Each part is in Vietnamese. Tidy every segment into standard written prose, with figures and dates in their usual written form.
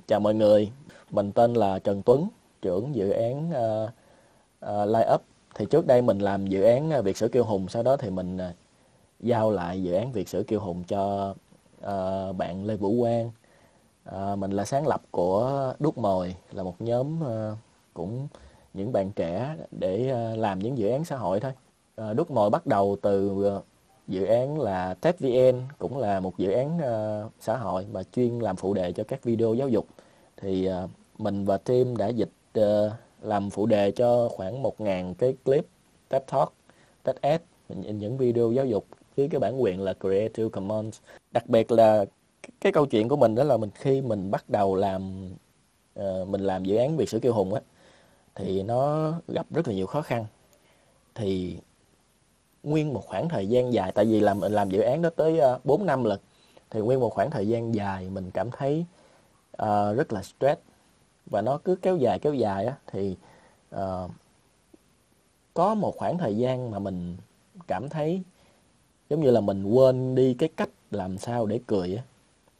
Chào mọi người, mình tên là Trần Tuấn, trưởng dự án Light Up. Thì trước đây mình làm dự án Việt Sử Kiêu Hùng, sau đó thì mình giao lại dự án Việt Sử Kiêu Hùng cho bạn Lê Vũ Quang. Mình là sáng lập của Đúc Mồi, là một nhóm cũng những bạn trẻ để làm những dự án xã hội thôi. Đúc Mồi bắt đầu từ dự án là TechVN, cũng là một dự án xã hội mà chuyên làm phụ đề cho các video giáo dục. Thì mình và team đã dịch làm phụ đề cho khoảng 1.000 cái clip TED Talk, TEDx, những video giáo dục với cái bản quyền là Creative Commons. Đặc biệt là cái câu chuyện của mình đó là khi mình bắt đầu mình làm dự án Việt Sử Kiêu Hùng á, thì nó gặp rất là nhiều khó khăn. Thì nguyên một khoảng thời gian dài, tại vì làm dự án đó tới 4 năm lần, thì nguyên một khoảng thời gian dài mình cảm thấy rất là stress, và nó cứ kéo dài á. Thì có một khoảng thời gian mà mình cảm thấy giống như là mình quên đi cái cách làm sao để cười á.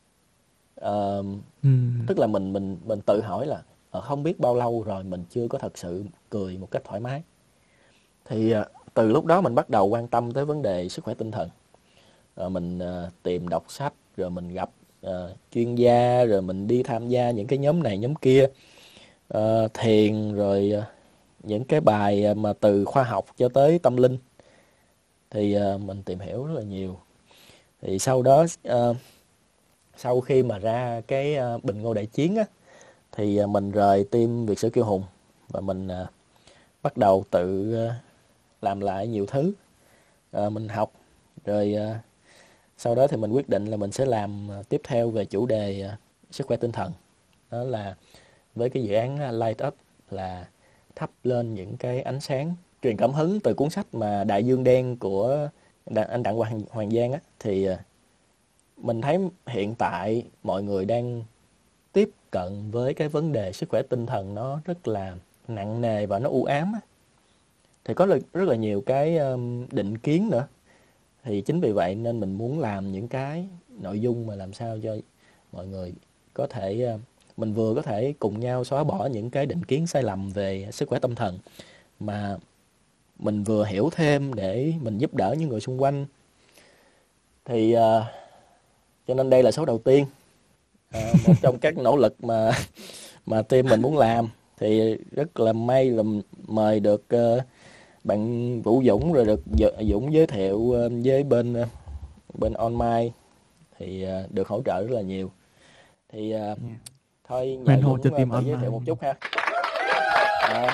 Tức là mình tự hỏi là không biết bao lâu rồi mình chưa có thật sự cười một cách thoải mái. Thì từ lúc đó mình bắt đầu quan tâm tới vấn đề sức khỏe tinh thần. Mình tìm đọc sách, rồi mình gặp chuyên gia, rồi mình đi tham gia những cái nhóm này nhóm kia, thiền, rồi những cái bài mà từ khoa học cho tới tâm linh. Thì mình tìm hiểu rất là nhiều. Thì sau đó sau khi mà ra cái Bình Ngô Đại Chiến á, thì mình rời team Việt Sử Kiêu Hùng, và mình bắt đầu tự làm lại nhiều thứ. Mình học rồi, sau đó thì mình quyết định là mình sẽ làm tiếp theo về chủ đề sức khỏe tinh thần. Đó là với cái dự án Light Up, là thắp lên những cái ánh sáng, truyền cảm hứng từ cuốn sách mà Đại Dương Đen của anh Đặng Hoàng Giang á. Thì mình thấy hiện tại mọi người đang tiếp cận với cái vấn đề sức khỏe tinh thần nó rất là nặng nề và nó u ám á. Thì có rất là nhiều cái định kiến nữa. Thì chính vì vậy nên mình muốn làm những cái nội dung mà làm sao cho mọi người có thể, mình vừa có thể cùng nhau xóa bỏ những cái định kiến sai lầm về sức khỏe tâm thần, mà mình vừa hiểu thêm để mình giúp đỡ những người xung quanh. Thì cho nên đây là số đầu tiên, một trong các nỗ lực mà team mình muốn làm. Thì rất là may là mời được bạn Vũ Dũng, rồi được Dũng giới thiệu với bên On Mic, thì được hỗ trợ rất là nhiều. Thì thôi nhờ Hoan hô cho Dũng team tự giới thiệu online. một chút ha. À,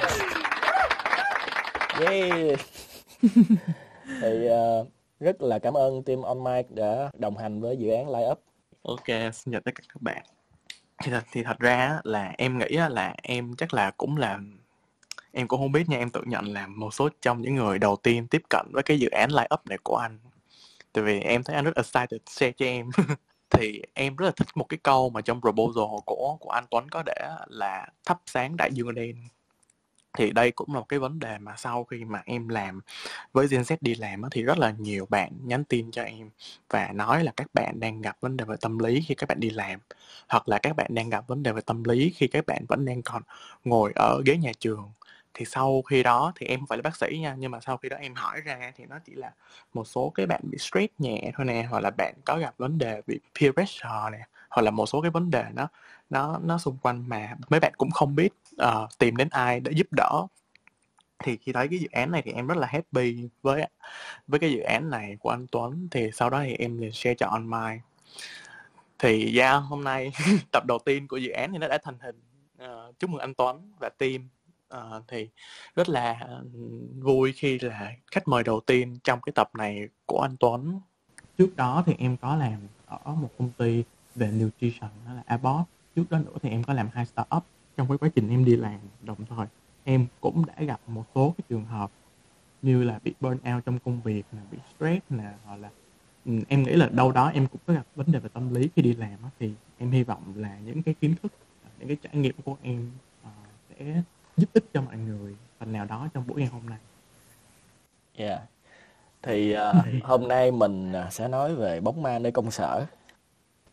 yeah. Thì rất là cảm ơn team On Mic đã đồng hành với dự án Light Up. Ok, xin chào tất cả các bạn. Thì thật ra á, là em nghĩ á, là em chắc là cũng là em cũng không biết nha, em tự nhận là một số trong những người đầu tiên tiếp cận với cái dự án Light Up này của anh. Tại vì em thấy anh rất excited share cho em. Thì em rất là thích một cái câu mà trong proposal của anh Tuấn có để là thắp sáng đại dương đen. Thì đây cũng là một cái vấn đề mà sau khi mà em làm với Gen Z đi làm á, thì rất là nhiều bạn nhắn tin cho em và nói là các bạn đang gặp vấn đề về tâm lý khi các bạn đi làm, hoặc là các bạn đang gặp vấn đề về tâm lý khi các bạn vẫn đang còn ngồi ở ghế nhà trường. Thì sau khi đó thì em không phải là bác sĩ nha, nhưng mà sau khi đó em hỏi ra thì nó chỉ là một số cái bạn bị stress nhẹ thôi nè, hoặc là bạn có gặp vấn đề bị peer pressure nè, hoặc là một số cái vấn đề nó xung quanh mà mấy bạn cũng không biết tìm đến ai để giúp đỡ. Thì khi thấy cái dự án này thì em rất là happy với cái dự án này của anh Tuấn. Thì sau đó thì em liền share cho On Mic. Thì hôm nay tập đầu tiên của dự án thì nó đã thành hình. Chúc mừng anh Tuấn và team. Thì rất là vui khi là khách mời đầu tiên trong cái tập này của anh Tuấn. Trước đó thì em có làm ở một công ty về nutrition, đó là Abbott. Trước đó nữa thì em có làm 2 startup. Trong cái quá trình em đi làm, đồng thời em cũng đã gặp một số cái trường hợp như là bị burn out trong công việc, là bị stress nè, hoặc là em nghĩ là đâu đó em cũng có gặp vấn đề về tâm lý khi đi làm á. Thì em hy vọng là những cái kiến thức, những cái trải nghiệm của em sẽ giúp ích cho mọi người phần nào đó trong buổi ngày hôm nay. Yeah. Thì hôm nay mình sẽ nói về bóng ma nơi công sở.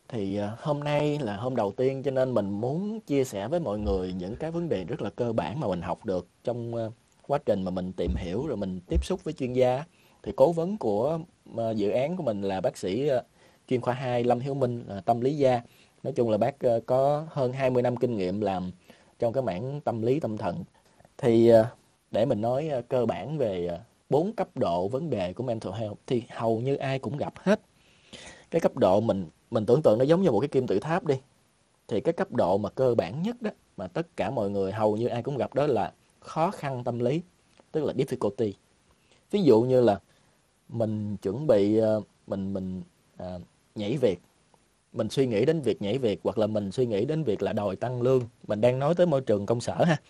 Thì hôm nay là hôm đầu tiên cho nên mình muốn chia sẻ với mọi người những cái vấn đề rất là cơ bản mà mình học được trong quá trình mà mình tìm hiểu rồi mình tiếp xúc với chuyên gia. Thì cố vấn của dự án của mình là bác sĩ chuyên khoa 2 Lâm Hiếu Minh, tâm lý gia. Nói chung là bác có hơn 20 năm kinh nghiệm làm trong cái mảng tâm lý tâm thần. Thì để mình nói cơ bản về 4 cấp độ vấn đề của mental health thì hầu như ai cũng gặp hết. Cái cấp độ mình tưởng tượng nó giống như một cái kim tự tháp đi. Thì cái cấp độ mà cơ bản nhất đó mà tất cả mọi người hầu như ai cũng gặp đó là khó khăn tâm lý, tức là difficulty. Ví dụ như là mình chuẩn bị mình nhảy việc, mình suy nghĩ đến việc nhảy việc, hoặc là mình suy nghĩ đến việc là đòi tăng lương. Mình đang nói tới môi trường công sở ha.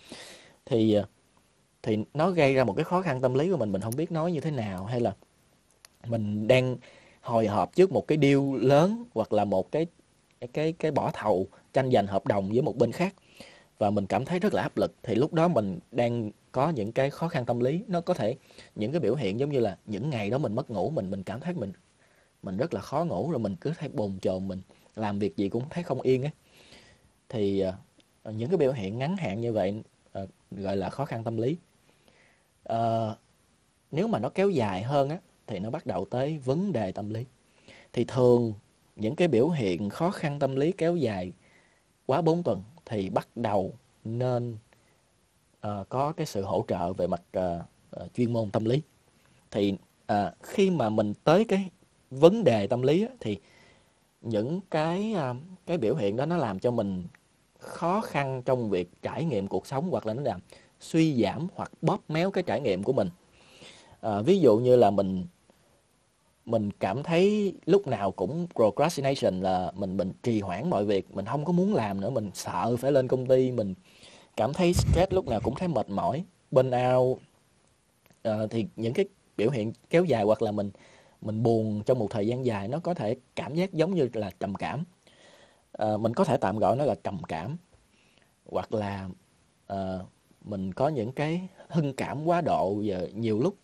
Thì nó gây ra một cái khó khăn tâm lý của mình không biết nói như thế nào, hay là mình đang hồi hộp trước một cái deal lớn, hoặc là một cái bỏ thầu tranh giành hợp đồng với một bên khác, và mình cảm thấy rất là áp lực. Thì lúc đó mình đang có những cái khó khăn tâm lý. Nó có thể những cái biểu hiện giống như là những ngày đó mình mất ngủ, mình cảm thấy mình rất là khó ngủ, rồi mình cứ thấy bồn chồn, mình làm việc gì cũng thấy không yên ấy. Thì những cái biểu hiện ngắn hạn như vậy gọi là khó khăn tâm lý. Ờ, Nếu mà nó kéo dài hơn á thì nó bắt đầu tới vấn đề tâm lý. Thì thường những cái biểu hiện khó khăn tâm lý kéo dài quá 4 tuần thì bắt đầu nên có cái sự hỗ trợ về mặt chuyên môn tâm lý. Thì khi mà mình tới cái vấn đề tâm lý á, thì những cái biểu hiện đó nó làm cho mình khó khăn trong việc trải nghiệm cuộc sống, hoặc là nó làm suy giảm hoặc bóp méo cái trải nghiệm của mình. Ví dụ như là mình cảm thấy lúc nào cũng procrastination, là mình trì hoãn mọi việc, mình không có muốn làm nữa, mình sợ phải lên công ty, mình cảm thấy stress, lúc nào cũng thấy mệt mỏi, burnout. Thì những cái biểu hiện kéo dài, hoặc là mình buồn trong một thời gian dài, nó có thể cảm giác giống như là trầm cảm. Mình có thể tạm gọi nó là trầm cảm, hoặc là mình có những cái hưng cảm quá độ, và nhiều lúc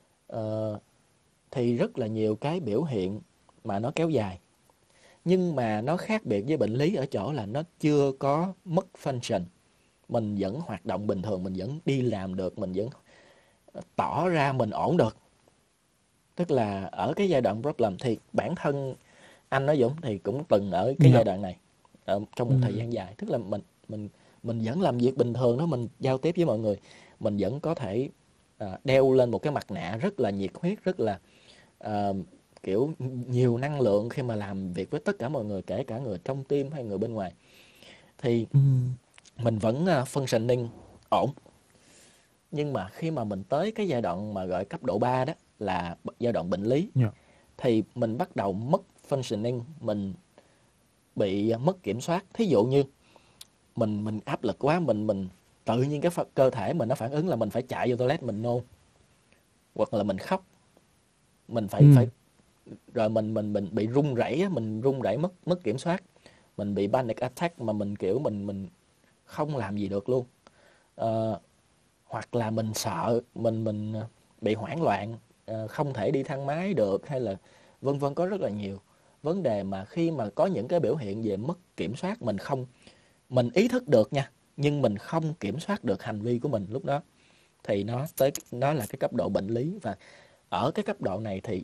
thì rất là nhiều cái biểu hiện mà nó kéo dài. Nhưng mà nó khác biệt với bệnh lý ở chỗ là nó chưa có mất function. Mình vẫn hoạt động bình thường, mình vẫn đi làm được, mình vẫn tỏ ra mình ổn được. Tức là ở cái giai đoạn problem thì bản thân anh nói Dũng thì cũng từng ở cái Dạ. giai đoạn này trong một thời gian dài. Tức là mình mình vẫn làm việc bình thường đó, mình giao tiếp với mọi người, mình vẫn có thể đeo lên một cái mặt nạ rất là nhiệt huyết, rất là kiểu nhiều năng lượng khi mà làm việc với tất cả mọi người, kể cả người trong team hay người bên ngoài. Thì mình vẫn functioning ổn. Nhưng mà khi mà mình tới cái giai đoạn mà gọi cấp độ 3 đó, là giai đoạn bệnh lý, Dạ. thì mình bắt đầu mất functioning, mình bị mất kiểm soát. Thí dụ như mình áp lực quá, mình tự nhiên cái cơ thể mình nó phản ứng là mình phải chạy vô toilet mình nôn, hoặc là mình khóc, mình phải rồi mình bị run rẩy, mình run rẩy mất kiểm soát, mình bị panic attack, mà mình kiểu mình không làm gì được luôn. Hoặc là mình sợ, mình bị hoảng loạn, không thể đi thang máy được, hay là vân vân. Có rất là nhiều vấn đề mà khi mà có những cái biểu hiện về mất kiểm soát, mình ý thức được nha, nhưng mình không kiểm soát được hành vi của mình lúc đó, thì nó là cái cấp độ bệnh lý. Và ở cái cấp độ này thì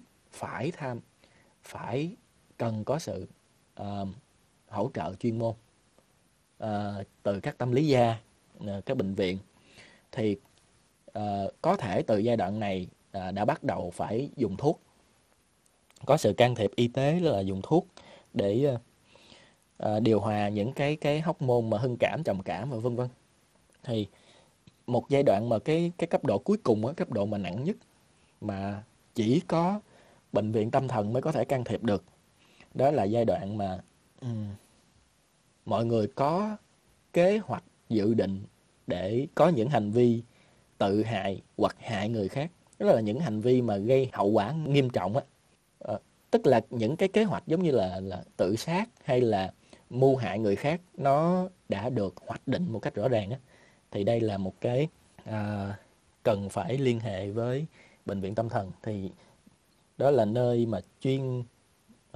phải cần có sự hỗ trợ chuyên môn từ các tâm lý gia, các bệnh viện. Thì có thể từ giai đoạn này đã bắt đầu phải dùng thuốc, có sự can thiệp y tế, đó là dùng thuốc để điều hòa những cái hormone mà hưng cảm, trầm cảm và vân vân. Thì một giai đoạn mà cái cấp độ cuối cùng á, cấp độ mà nặng nhất, mà chỉ có bệnh viện tâm thần mới có thể can thiệp được, đó là giai đoạn mà mọi người có kế hoạch, dự định để có những hành vi tự hại hoặc hại người khác. Đó là những hành vi mà gây hậu quả nghiêm trọng á. Tức là những cái kế hoạch giống như là tự sát hay là mưu hại người khác, nó đã được hoạch định một cách rõ ràng á. Thì đây là một cái cần phải liên hệ với bệnh viện tâm thần. Thì đó là nơi mà chuyên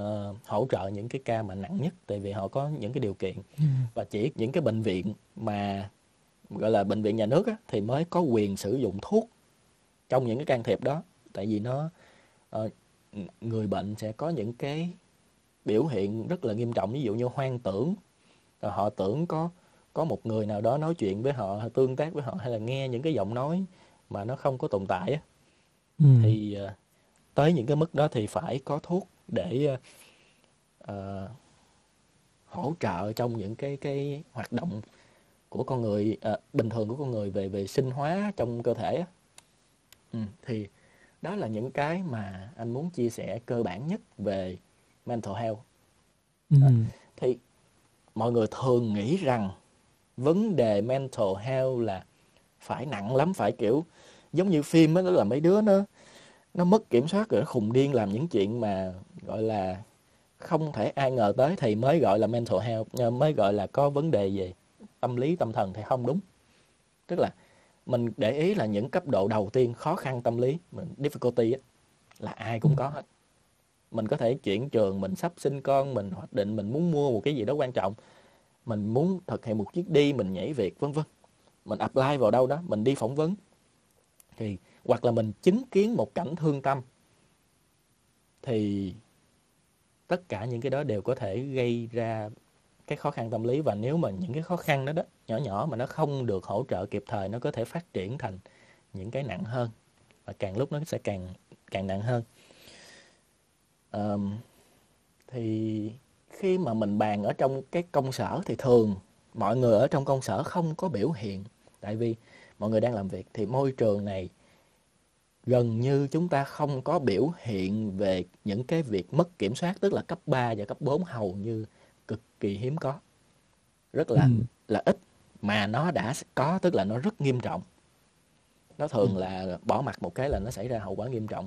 hỗ trợ những cái ca mà nặng nhất, tại vì họ có những cái điều kiện, và chỉ những cái bệnh viện mà gọi là bệnh viện nhà nước á, thì mới có quyền sử dụng thuốc trong những cái can thiệp đó. Tại vì nó ờ, người bệnh sẽ có những cái biểu hiện rất là nghiêm trọng, ví dụ như hoang tưởng, rồi họ tưởng có một người nào đó nói chuyện với họ, tương tác với họ, hay là nghe những cái giọng nói mà nó không có tồn tại á, Ừ. thì tới những cái mức đó thì phải có thuốc để ờ, hỗ trợ trong những cái hoạt động của con người, bình thường của con người, về về sinh hóa trong cơ thể á. Thì đó là những cái mà anh muốn chia sẻ cơ bản nhất về mental health. Ừ. Thì mọi người thường nghĩ rằng vấn đề mental health là phải nặng lắm, phải kiểu giống như phim á, đó là mấy đứa nó mất kiểm soát rồi nó khùng điên làm những chuyện mà gọi là không thể ai ngờ tới thì mới gọi là mental health, mới gọi là có vấn đề về tâm lý tâm thần. Thì không đúng. Tức là mình để ý là những cấp độ đầu tiên, khó khăn tâm lý, difficulty á, là ai cũng có hết. Mình có thể chuyển trường, mình sắp sinh con, mình hoạch định mình muốn mua một cái gì đó quan trọng, mình muốn thực hiện một chuyến đi, mình nhảy việc vân vân, mình apply vào đâu đó, mình đi phỏng vấn, thì hoặc là mình chứng kiến một cảnh thương tâm, thì tất cả những cái đó đều có thể gây ra cái khó khăn tâm lý. Và nếu mà những cái khó khăn đó nhỏ nhỏ mà nó không được hỗ trợ kịp thời, nó có thể phát triển thành những cái nặng hơn, và càng lúc nó sẽ càng càng nặng hơn. Thì khi mà mình bàn ở trong cái công sở thì thường mọi người ở trong công sở không có biểu hiện, tại vì mọi người đang làm việc, thì môi trường này gần như chúng ta không có biểu hiện về những cái việc mất kiểm soát, tức là cấp 3 và cấp 4 hầu như cực kỳ hiếm có, rất Ừ. là ít, mà nó đã có tức là nó rất nghiêm trọng. Nó thường là bỏ mặc một cái là nó xảy ra hậu quả nghiêm trọng.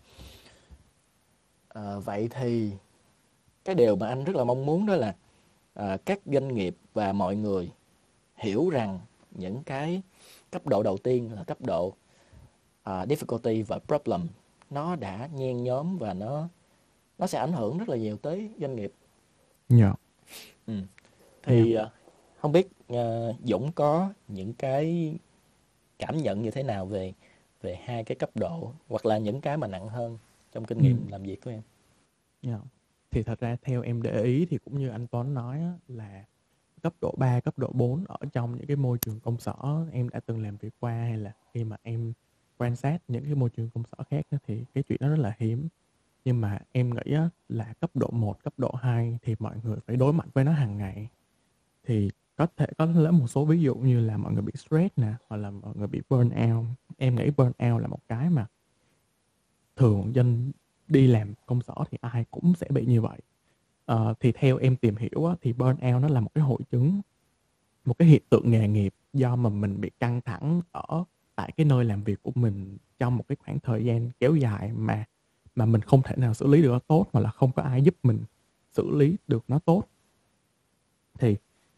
Vậy thì cái điều mà anh rất là mong muốn đó là các doanh nghiệp và mọi người hiểu rằng những cái cấp độ đầu tiên là cấp độ difficulty và problem, nó đã nhen nhóm và nó sẽ ảnh hưởng rất là nhiều tới doanh nghiệp. Dạ. Thì không biết Dũng có những cái cảm nhận như thế nào về về hai cái cấp độ, hoặc là những cái mà nặng hơn trong kinh nghiệm làm việc của em? Dạ. Thì thật ra theo em để ý thì cũng như anh Tuấn nói á, là cấp độ 3, cấp độ 4 ở trong những cái môi trường công sở em đã từng làm việc qua, hay là khi mà em quan sát những cái môi trường công sở khác á, thì cái chuyện đó rất là hiếm. Nhưng mà em nghĩ á, là cấp độ 1, cấp độ 2 thì mọi người phải đối mặt với nó hàng ngày. Thì có thể có lấy một số ví dụ như là mọi người bị stress nè, hoặc là mọi người bị burnout. Em nghĩ burnout là một cái mà thường dân đi làm công sở thì ai cũng sẽ bị như vậy. Thì theo em tìm hiểu á, thì burnout nó là một cái hội chứng, một cái hiện tượng nghề nghiệp do mà mình bị căng thẳng ở tại cái nơi làm việc của mình trong một cái khoảng thời gian kéo dài mà mình không thể nào xử lý được nó tốt, hoặc là không có ai giúp mình xử lý được nó tốt. Thì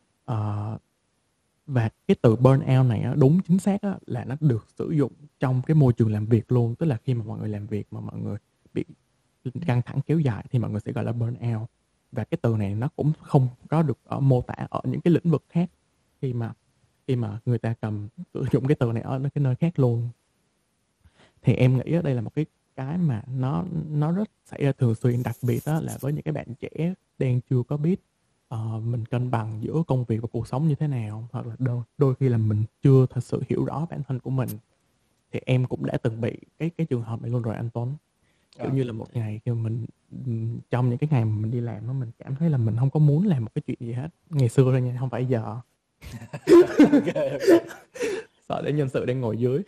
và cái từ burnout này á, đúng chính xác á, là nó được sử dụng trong cái môi trường làm việc luôn. Tức là khi mà mọi người làm việc mà mọi người bị căng thẳng kéo dài thì mọi người sẽ gọi là burnout. Và cái từ này nó cũng không có được mô tả ở những cái lĩnh vực khác khi mà người ta cầm sử dụng cái từ này ở cái nơi khác luôn. Thì em nghĩ đây là một cái mà nó rất xảy ra thường xuyên, đặc biệt đó là với những cái bạn trẻ đang chưa có biết mình cân bằng giữa công việc và cuộc sống như thế nào, hoặc là đôi khi là mình chưa thật sự hiểu rõ bản thân của mình. Thì em cũng đã từng bị cái trường hợp này luôn rồi anh Tuấn. Kiểu như là một ngày khi mà mình trong những cái ngày mà mình đi làm đó, mình cảm thấy là mình không có muốn làm một cái chuyện gì hết. Ngày xưa thôi nha, không phải giờ. Okay. Sợ để nhân sự đang ngồi dưới.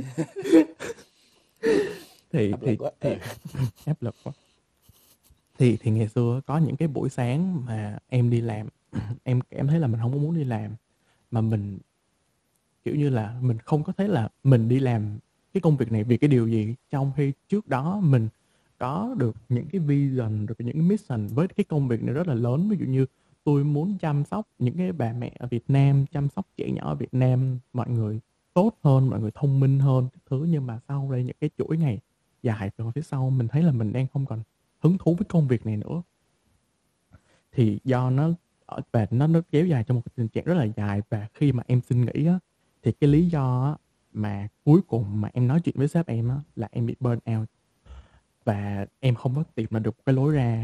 thì Áp lực quá. áp lực quá. Thì ngày xưa có những cái buổi sáng mà em đi làm em cảm thấy là mình không có muốn đi làm, mà mình kiểu như là mình không có thấy là mình đi làm cái công việc này vì cái điều gì, trong khi trước đó mình có được những cái vision, được những cái mission với cái công việc này rất là lớn. Ví dụ như tôi muốn chăm sóc những cái bà mẹ ở Việt Nam, chăm sóc trẻ nhỏ ở Việt Nam, mọi người tốt hơn, mọi người thông minh hơn các thứ. Nhưng mà sau đây những cái chuỗi ngày dài từ phía sau mình thấy là mình đang không còn hứng thú với công việc này nữa. Thì do và nó kéo dài trong một cái tình trạng rất là dài, và khi mà em xin nghỉ á, thì cái lý do á, mà cuối cùng mà em nói chuyện với sếp em á, là em bị burn out, và em không có tìm ra được cái lối ra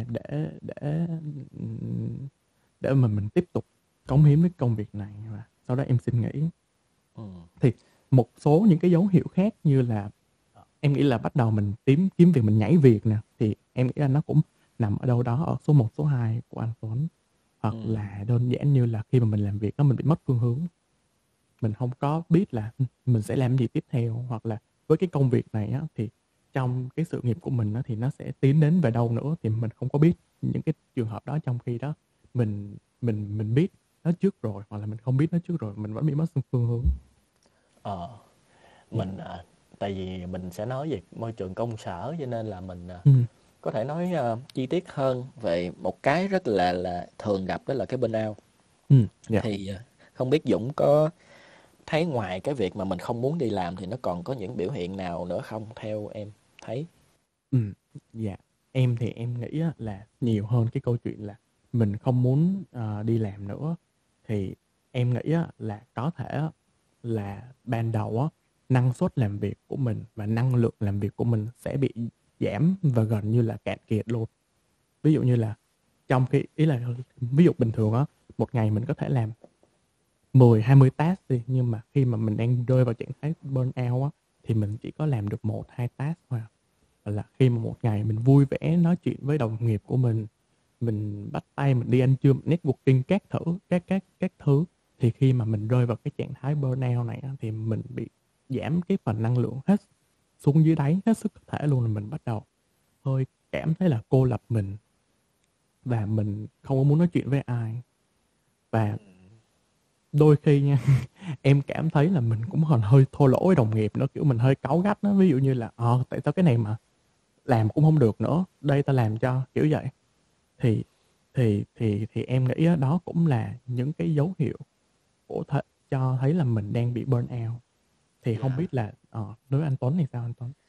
để mà mình tiếp tục cống hiến với công việc này, và sau đó em xin nghỉ. Ừ. Thì một số những cái dấu hiệu khác như là em nghĩ là bắt đầu mình kiếm việc, mình nhảy việc nè, thì em nghĩ là nó cũng nằm ở đâu đó ở số 1, số 2 của anh Tuấn. Hoặc Ừ. là đơn giản như là khi mà mình làm việc đó, mình bị mất phương hướng, mình không có biết là mình sẽ làm gì tiếp theo, hoặc là với cái công việc này á, thì trong cái sự nghiệp của mình á, thì nó sẽ tiến đến về đâu nữa, thì mình không có biết. Những cái trường hợp đó, trong khi đó mình biết nó trước rồi, hoặc là mình không biết nó trước rồi, mình vẫn bị mất phương hướng. Ờ, Dạ. mình tại vì mình sẽ nói về môi trường công sở, cho nên là mình Ừ. có thể nói chi tiết hơn về một cái rất là thường gặp, đó là cái burnout. Ừ. Dạ. Thì không biết Dũng có thấy ngoài cái việc mà mình không muốn đi làm thì nó còn có những biểu hiện nào nữa không, theo em thấy? Ừ. Dạ. Em thì em nghĩ á, là nhiều hơn cái câu chuyện là mình không muốn đi làm nữa. Thì em nghĩ á, là có thể á, là ban đầu á, năng suất làm việc của mình và năng lượng làm việc của mình sẽ bị giảm và gần như là cạn kiệt luôn. Ví dụ như là trong khi ý là ví dụ bình thường á, một ngày mình có thể làm 10-20 task đi, nhưng mà khi mà mình đang rơi vào trạng thái burnout á, thì mình chỉ có làm được 1-2 task thôi à. Và là khi mà một ngày mình vui vẻ nói chuyện với đồng nghiệp của mình bắt tay mình đi ăn trưa, mình networking các thứ, thì khi mà mình rơi vào cái trạng thái burnout này á, thì mình bị giảm cái phần năng lượng hết xuống dưới đáy hết sức có thể luôn, là mình bắt đầu hơi cảm thấy là cô lập mình, và mình không có muốn nói chuyện với ai. Và đôi khi nha, em cảm thấy là mình cũng còn hơi thô lỗ với đồng nghiệp nữa, kiểu mình hơi cáu gắt đó. Ví dụ như là tại sao cái này mà làm cũng không được nữa, đây ta làm cho, kiểu vậy. Thì em nghĩ đó cũng là những cái dấu hiệu cho thấy là mình đang bị burn out. Thì không Dạ. biết là đối với anh Tuấn thì sao, anh Tuấn?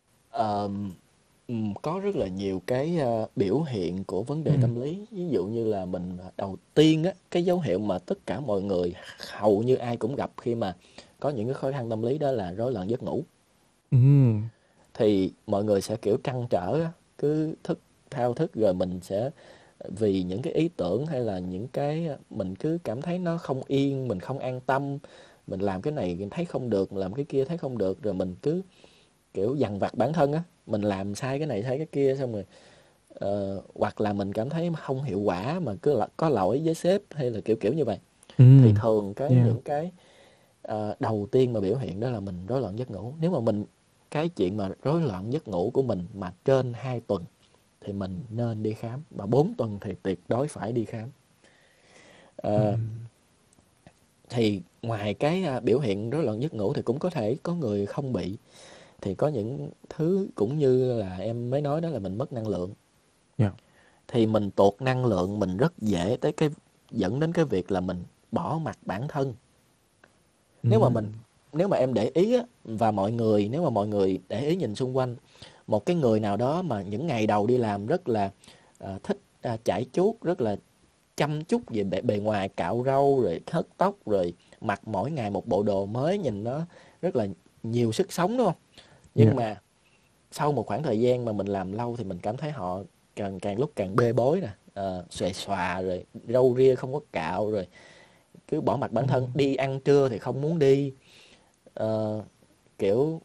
Có rất là nhiều cái biểu hiện của vấn Ừ. đề tâm lý. Ví dụ như là mình đầu tiên á, cái dấu hiệu mà tất cả mọi người hầu như ai cũng gặp khi mà có những cái khó khăn tâm lý, đó là rối loạn giấc ngủ. Ừ. Thì mọi người sẽ kiểu trăn trở á, cứ thao thức, rồi mình sẽ vì những cái ý tưởng hay là những cái mình cứ cảm thấy nó không yên, mình không an tâm, mình làm cái này thấy không được, làm cái kia thấy không được, rồi mình cứ kiểu dằn vặt bản thân á, mình làm sai cái này sai cái kia, xong rồi hoặc là mình cảm thấy không hiệu quả mà cứ có lỗi với sếp, hay là kiểu kiểu như vậy. Ừ. Thì thường Yeah. những cái đầu tiên mà biểu hiện đó là mình rối loạn giấc ngủ. Nếu mà cái chuyện mà rối loạn giấc ngủ của mình mà trên 2 tuần thì mình nên đi khám, và 4 tuần thì tuyệt đối phải đi khám. Ừ. Ờ, thì ngoài cái biểu hiện rối loạn giấc ngủ thì cũng có thể có người không bị. Thì có những thứ cũng như là em mới nói, đó là mình mất năng lượng. Yeah. Thì mình tụt năng lượng, mình rất dễ dẫn đến cái việc là mình bỏ mặc bản thân. Ừ. Nếu mà em để ý á, và nếu mà mọi người để ý nhìn xung quanh, một cái người nào đó mà những ngày đầu đi làm rất là thích chải chuốt, rất là chăm chút về bề ngoài, cạo râu rồi hớt tóc, rồi mặc mỗi ngày một bộ đồ mới, nhìn nó rất là nhiều sức sống, đúng không? Nhưng Yeah. mà sau một khoảng thời gian mà mình làm lâu thì mình cảm thấy họ càng lúc càng bê bối nè, xòe xòa, rồi râu ria không có cạo, rồi cứ bỏ mặc Ừ. bản thân. Đi ăn trưa thì không muốn đi, ờ, kiểu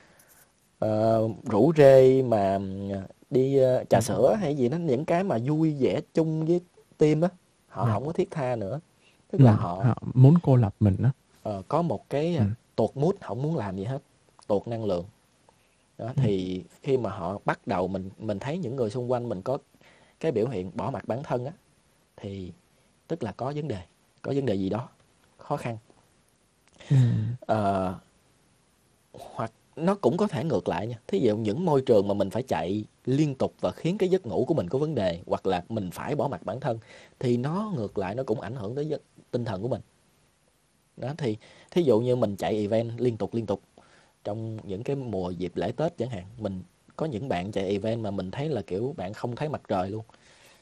rủ rê mà đi Ừ. trà sữa hay gì đó, những cái mà vui vẻ chung với team á, họ Yeah. không có thiết tha nữa. Tức Ừ. là họ Họ muốn cô lập mình đó. có một cái Ừ. tụt mood, không muốn làm gì hết, tụt năng lượng. Đó, Ừ. thì khi mà họ bắt đầu, mình thấy những người xung quanh mình có cái biểu hiện bỏ mặc bản thân á, thì tức là có vấn đề gì đó, khó khăn. Ừ. Ờ, hoặc nó cũng có thể ngược lại nha. Thí dụ những môi trường mà mình phải chạy liên tục và khiến cái giấc ngủ của mình có vấn đề, hoặc là mình phải bỏ mặc bản thân, thì nó ngược lại, nó cũng ảnh hưởng tới tinh thần của mình. Đó, thì thí dụ như mình chạy event liên tục trong những cái mùa dịp lễ Tết chẳng hạn, mình có những bạn chạy event mà mình thấy là kiểu bạn không thấy mặt trời luôn,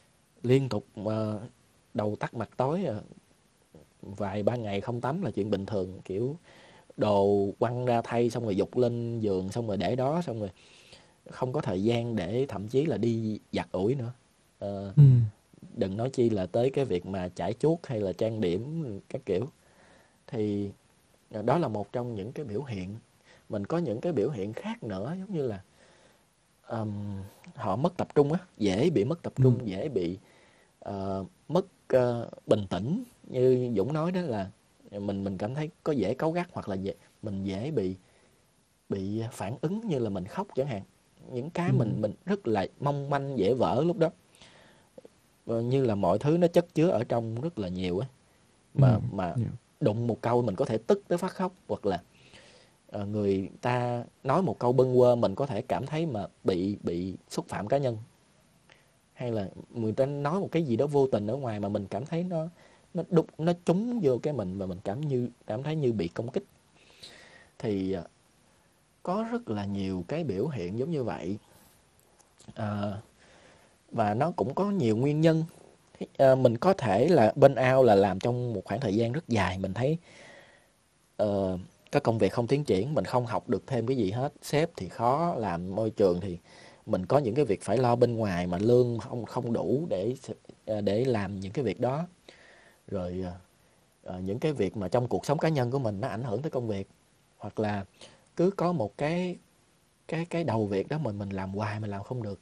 liên tục đầu tắt mặt tối, vài ba ngày không tắm là chuyện bình thường, kiểu đồ quăng ra thay xong rồi giục lên giường xong rồi để đó, xong rồi không có thời gian để thậm chí là đi giặt ủi nữa. Ờ, Ừ. Đừng nói chi là tới cái việc mà chải chuốt hay là trang điểm các kiểu. Thì đó là một trong những cái biểu hiện. Mình có những cái biểu hiện khác nữa, giống như là ờm, họ mất tập trung á, dễ bị mất tập Ừ. trung, dễ bị mất bình tĩnh. Như Dũng nói đó là mình cảm thấy có dễ cáu gắt, hoặc là mình dễ bị phản ứng như là mình khóc chẳng hạn. Những cái Ừ. mình rất là mong manh, dễ vỡ lúc đó. Như là mọi thứ nó chất chứa ở trong rất là nhiều ấy. Ừ. Mà Dạ. đụng một câu mình có thể tức tới phát khóc, hoặc là người ta nói một câu bâng quơ mình có thể cảm thấy mà bị xúc phạm cá nhân, hay là người ta nói một cái gì đó vô tình ở ngoài mà mình cảm thấy nó đụng, nó trúng vô cái mình, và mình cảm thấy như bị công kích. Thì có rất là nhiều cái biểu hiện giống như vậy. Ờ, và nó cũng có nhiều nguyên nhân. Mình có thể là burn out là làm trong một khoảng thời gian rất dài, mình thấy cái công việc không tiến triển, mình không học được thêm cái gì hết, sếp thì khó làm, môi trường thì mình có những cái việc phải lo bên ngoài mà lương không không đủ để làm những cái việc đó. Rồi những cái việc mà trong cuộc sống cá nhân của mình nó ảnh hưởng tới công việc, hoặc là cứ có một cái đầu việc đó mình làm hoài mình làm không được.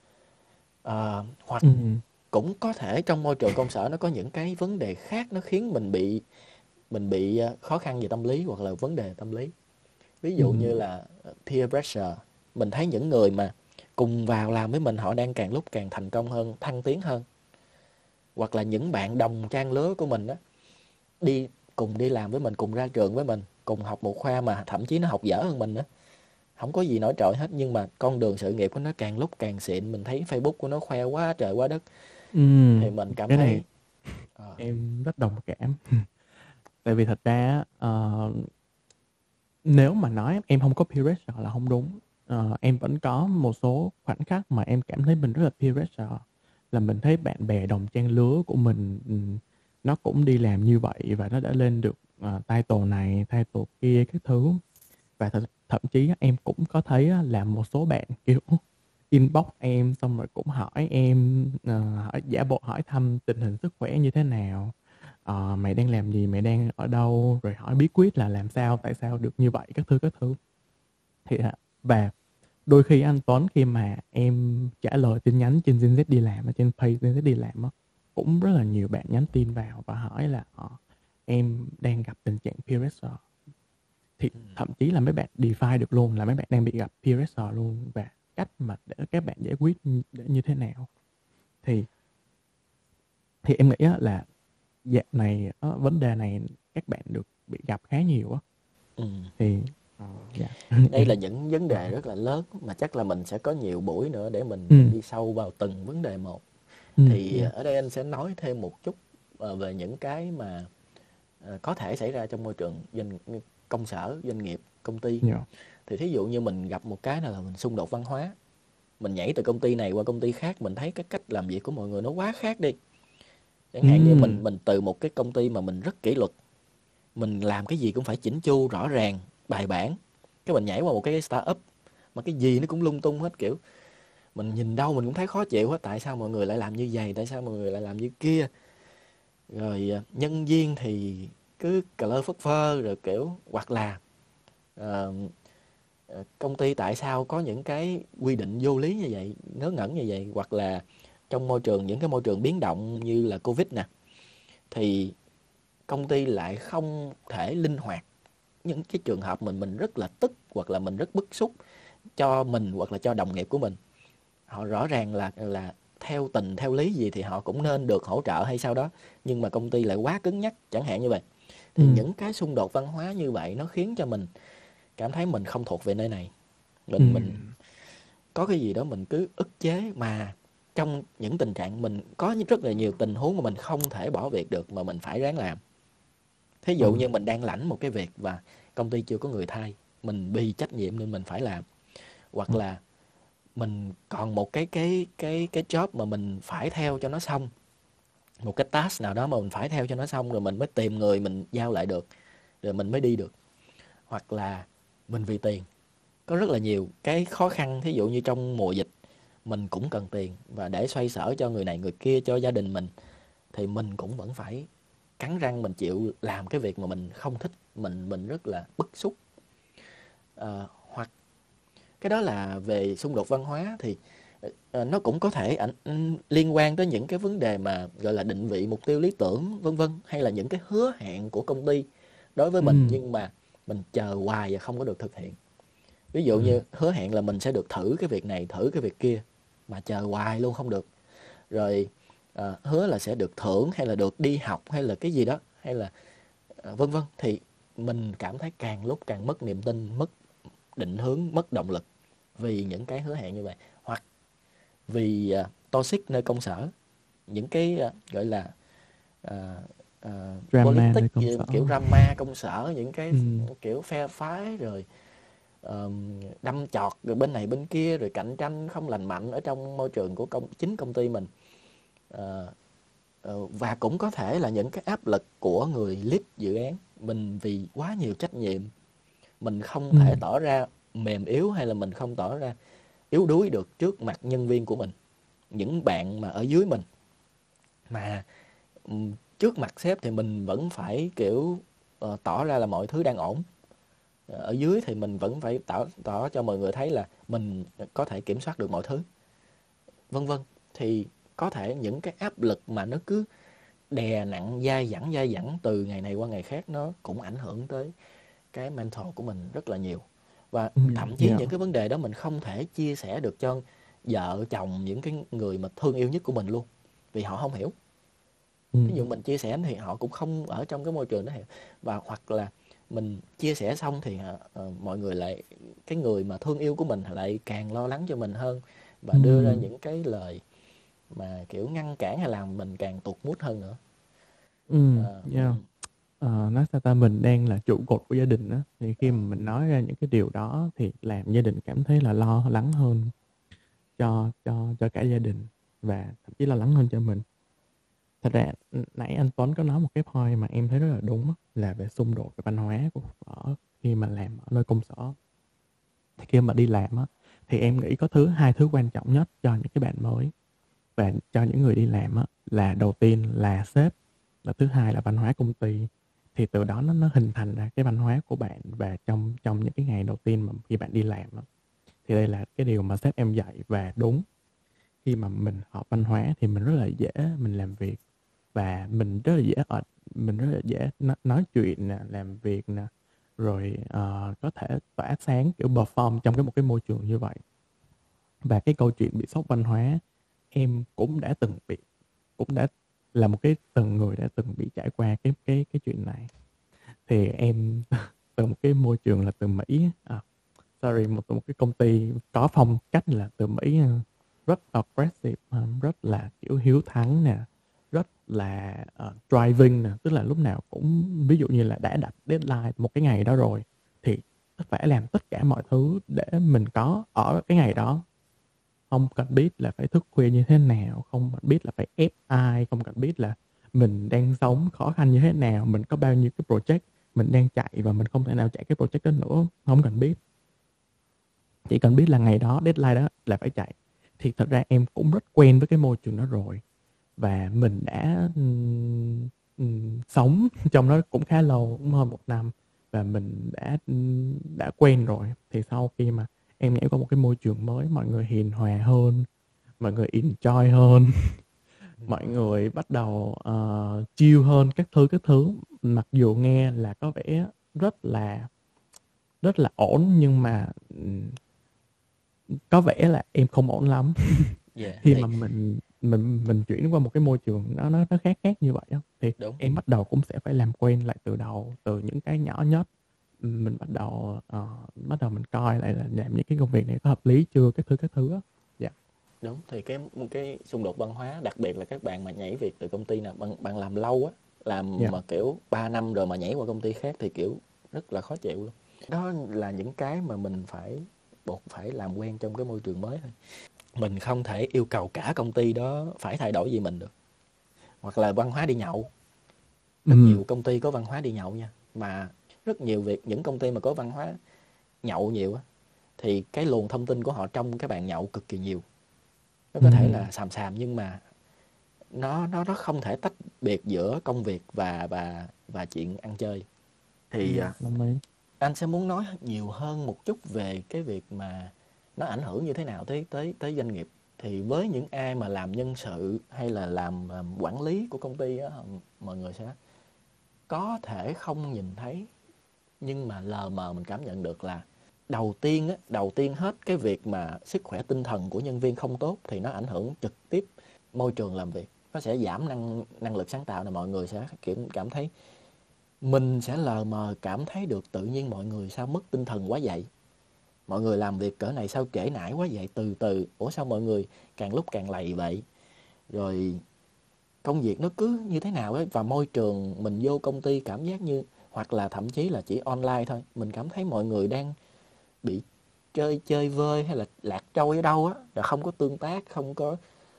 Hoặc Ừ. cũng có thể trong môi trường công sở nó có những cái vấn đề khác, nó khiến mình bị khó khăn về tâm lý, hoặc là vấn đề tâm lý. Ví Ừ. dụ như là peer pressure. Mình thấy những người mà cùng vào làm với mình, họ đang càng lúc càng thành công hơn, thăng tiến hơn. Hoặc là những bạn đồng trang lứa của mình á, cùng đi làm với mình, cùng ra trường với mình, cùng học một khoa mà thậm chí nó học dở hơn mình nữa, không có gì nổi trội hết, nhưng mà con đường sự nghiệp của nó càng lúc càng xịn. Mình thấy Facebook của nó khoe quá trời quá đất, Ừ. thì mình cảm Cái thấy này em rất đồng cảm. Tại vì thật ra á, nếu mà nói em không có peer pressure là không đúng. Em vẫn có một số khoảnh khắc mà em cảm thấy mình rất là peer pressure, là mình thấy bạn bè đồng trang lứa của mình nó cũng đi làm như vậy và nó đã lên được title này title kia các thứ. Và thậm chí á, em cũng có thấy á, là một số bạn kiểu inbox em xong rồi cũng hỏi em, giả bộ hỏi thăm tình hình sức khỏe như thế nào, mày đang làm gì, mày đang ở đâu, rồi hỏi bí quyết là làm sao, tại sao được như vậy, các thứ. Thì và đôi khi anh Tuấn, khi mà em trả lời tin nhắn trên Gen Z đi làm, ở trên page Gen Z đi làm á, cũng rất là nhiều bạn nhắn tin vào và hỏi là em đang gặp tình trạng peer pressure. Thì thậm chí là mấy bạn define được luôn là mấy bạn đang bị gặp peer pressure luôn, và cách mà để các bạn giải quyết để như thế nào. thì thì em nghĩ là dạo này vấn đề này các bạn được bị gặp khá nhiều á. ừ. Thì dạ. Đây Em là những vấn đề rất là lớn, mà chắc là mình sẽ có nhiều buổi nữa để mình ừ, đi sâu vào từng vấn đề một. ừ, Thì dạ, ở đây anh sẽ nói thêm một chút về những cái mà có thể xảy ra trong môi trường công sở, doanh nghiệp, công ty. dạ, Thì thí dụ như mình gặp một cái là mình xung đột văn hóa, mình nhảy từ công ty này qua công ty khác, mình thấy cái cách làm việc của mọi người nó quá khác đi. Chẳng ừ, hạn như mình từ một cái công ty mà mình rất kỷ luật, mình làm cái gì cũng phải chỉnh chu, rõ ràng, bài bản. Cái mình nhảy qua một cái startup mà cái gì nó cũng lung tung hết, kiểu mình nhìn đâu mình cũng thấy khó chịu hết. Tại sao mọi người lại làm như vậy, tại sao mọi người lại làm như kia. Rồi nhân viên thì cứ cà lơ phất phơ, rồi kiểu hoặc là ờ, công ty tại sao có những cái quy định vô lý như vậy, ngớ ngẩn như vậy. Hoặc là trong những cái môi trường biến động như là Covid nè, thì công ty lại không thể linh hoạt. Những cái trường hợp mình rất là tức, hoặc là mình rất bức xúc cho mình hoặc là cho đồng nghiệp của mình, họ rõ ràng là theo tình theo lý gì thì họ cũng nên được hỗ trợ hay sao đó, nhưng mà công ty lại quá cứng nhắc, chẳng hạn như vậy. ừ, Thì những cái xung đột văn hóa như vậy nó khiến cho mình cảm thấy mình không thuộc về nơi này. ừ, Mình có cái gì đó mình cứ ức chế, mà trong những tình trạng mình có rất là nhiều tình huống mà mình không thể bỏ việc được mà mình phải ráng làm. Thí ừ, dụ như mình đang lãnh một cái việc và công ty chưa có người thay, mình bị trách nhiệm nên mình phải làm. Hoặc ừ, là mình còn một cái job mà mình phải theo cho nó xong, một cái task nào đó mà mình phải theo cho nó xong rồi mình mới tìm người mình giao lại được, rồi mình mới đi được. Hoặc là mình vì tiền. Có rất là nhiều cái khó khăn, thí dụ như trong mùa dịch mình cũng cần tiền, và để xoay sở cho người này người kia, cho gia đình mình, thì mình cũng vẫn phải cắn răng mình chịu làm cái việc mà mình không thích, mình rất là bức xúc. Hoặc cái đó là về xung đột văn hóa, thì nó cũng có thể liên quan tới những cái vấn đề mà gọi là định vị mục tiêu lý tưởng vân vân, hay là những cái hứa hẹn của công ty đối với mình, Ừ. nhưng mà mình chờ hoài và không có được thực hiện. Ví dụ Ừ. như hứa hẹn là mình sẽ được thử cái việc này, thử cái việc kia, mà chờ hoài luôn không được. Rồi hứa là sẽ được thưởng, hay là được đi học, hay là cái gì đó, hay là vân vân, thì mình cảm thấy càng lúc càng mất niềm tin, mất định hướng, mất động lực vì những cái hứa hẹn như vậy. Hoặc vì toxic nơi công sở, những cái gọi là Drama politics, nơi công sở. kiểu drama công sở, những cái Ừ. kiểu phe phái, rồi đâm chọt rồi bên này bên kia, rồi cạnh tranh không lành mạnh ở trong môi trường của chính công ty mình. Và cũng có thể là những cái áp lực của người lead dự án, mình vì quá nhiều trách nhiệm, mình không Ừ. thể tỏ ra mềm yếu, hay là mình không tỏ ra yếu đuối được trước mặt nhân viên của mình, những bạn mà ở dưới mình. Mà trước mặt sếp thì mình vẫn phải kiểu tỏ ra là mọi thứ đang ổn. Ở dưới thì mình vẫn phải tỏ cho mọi người thấy là mình có thể kiểm soát được mọi thứ, vân vân. Thì có thể những cái áp lực mà nó cứ đè nặng, dai dẳng từ ngày này qua ngày khác, nó cũng ảnh hưởng tới cái mental của mình rất là nhiều. Và Ừ. thậm chí Dạ. những cái vấn đề đó mình không thể chia sẻ được cho vợ chồng, những cái người mà thương yêu nhất của mình luôn, vì họ không hiểu. Ừ. Ví dụ mình chia sẻ thì họ cũng không ở trong cái môi trường đó hiểu. Và hoặc là mình chia sẻ xong thì mọi người lại, cái người mà thương yêu của mình lại càng lo lắng cho mình hơn, và Ừ. đưa ra những cái lời mà kiểu ngăn cản, hay làm mình càng tụt mood hơn nữa. Ừ. Ờ, Yeah. Nói sao ta, mình đang là trụ cột của gia đình á, thì khi mà mình nói ra những cái điều đó thì làm gia đình cảm thấy là lo lắng hơn cho cả gia đình, và thậm chí lo lắng hơn cho mình. Thật ra nãy anh Tuấn có nói một cái point mà em thấy rất là đúng á, là về xung đột về văn hóa của ở khi mà làm ở nơi công sở. Thì khi mà đi làm á, thì em nghĩ có hai thứ quan trọng nhất cho những cái bạn mới và cho những người đi làm á, là đầu tiên là sếp, và thứ hai là văn hóa công ty. Thì từ đó nó hình thành ra cái văn hóa của bạn, và trong trong những cái ngày đầu tiên mà khi bạn đi làm á, thì đây là cái điều mà sếp em dạy và đúng. Khi mà mình học văn hóa thì mình rất là dễ mình làm việc, và mình rất là dễ nói chuyện nè, làm việc nè, rồi có thể tỏa sáng kiểu perform trong một cái môi trường như vậy. Và cái câu chuyện bị sốc văn hóa, em cũng đã là một cái người đã từng bị trải qua cái chuyện này. Thì em từ một cái môi trường là từ Mỹ, một cái công ty có phong cách là từ Mỹ, rất aggressive, rất là kiểu hiếu thắng nè, rất là driving nè, tức là lúc nào cũng, ví dụ như là đã đặt deadline một cái ngày đó rồi thì phải làm tất cả mọi thứ để mình có ở cái ngày đó, không cần biết là phải thức khuya như thế nào, không cần biết là phải ép ai, không cần biết là mình đang sống khó khăn như thế nào, mình có bao nhiêu cái project mình đang chạy và mình không thể nào chạy cái project đó nữa, không cần biết. Chỉ cần biết là ngày đó, deadline đó là phải chạy. Thì thật ra em cũng rất quen với cái môi trường đó rồi, và mình đã sống trong nó cũng khá lâu, cũng hơn 1 năm, và mình đã quen rồi. Thì sau khi mà em nhảy qua một cái môi trường mới, mọi người hiền hòa hơn, mọi người enjoy hơn, mọi người bắt đầu chill hơn, các thứ, mặc dù nghe là có vẻ rất là ổn, nhưng mà có vẻ là em không ổn lắm. yeah, Khi thì mà mình chuyển qua một cái môi trường nó khác khác như vậy á, thì đúng. em bắt đầu cũng sẽ phải làm quen lại từ đầu, từ những cái nhỏ nhất. Mình bắt đầu mình coi lại là làm những cái công việc này có hợp lý chưa, các thứ á. Dạ. Đúng, thì cái xung đột văn hóa, đặc biệt là các bạn mà nhảy việc từ công ty nào, bạn làm lâu á, làm Dạ. mà kiểu 3 năm rồi mà nhảy qua công ty khác thì kiểu rất là khó chịu luôn. Đó là những cái mà mình phải buộc phải làm quen trong cái môi trường mới thôi. Mình không thể yêu cầu cả công ty đó phải thay đổi gì mình được. Hoặc là văn hóa đi nhậu. Rất nhiều công ty có văn hóa đi nhậu nha. Mà rất nhiều những công ty mà có văn hóa nhậu nhiều á, thì cái luồng thông tin của họ trong cái bàn nhậu cực kỳ nhiều. Nó có thể là xàm nhưng mà nó không thể tách biệt giữa công việc và chuyện ăn chơi. Thì anh sẽ muốn nói nhiều hơn một chút về cái việc mà nó ảnh hưởng như thế nào tới doanh nghiệp. Thì với những ai mà làm nhân sự hay là làm quản lý của công ty á, mọi người sẽ có thể không nhìn thấy, nhưng mà lờ mờ mình cảm nhận được là đầu tiên hết cái việc mà sức khỏe tinh thần của nhân viên không tốt thì nó ảnh hưởng trực tiếp môi trường làm việc. Nó sẽ giảm năng lực sáng tạo, là mọi người sẽ cảm thấy, mình sẽ lờ mờ cảm thấy được tự nhiên mọi người sao mất tinh thần quá vậy. Mọi người làm việc cỡ này sao trễ nải quá vậy, từ từ, ủa sao mọi người càng lúc càng lầy vậy. Rồi công việc nó cứ như thế nào ấy, và môi trường mình vô công ty cảm giác như, hoặc là thậm chí là chỉ online thôi, mình cảm thấy mọi người đang bị chơi vơi hay là lạc trôi ở đâu á, là không có tương tác, không có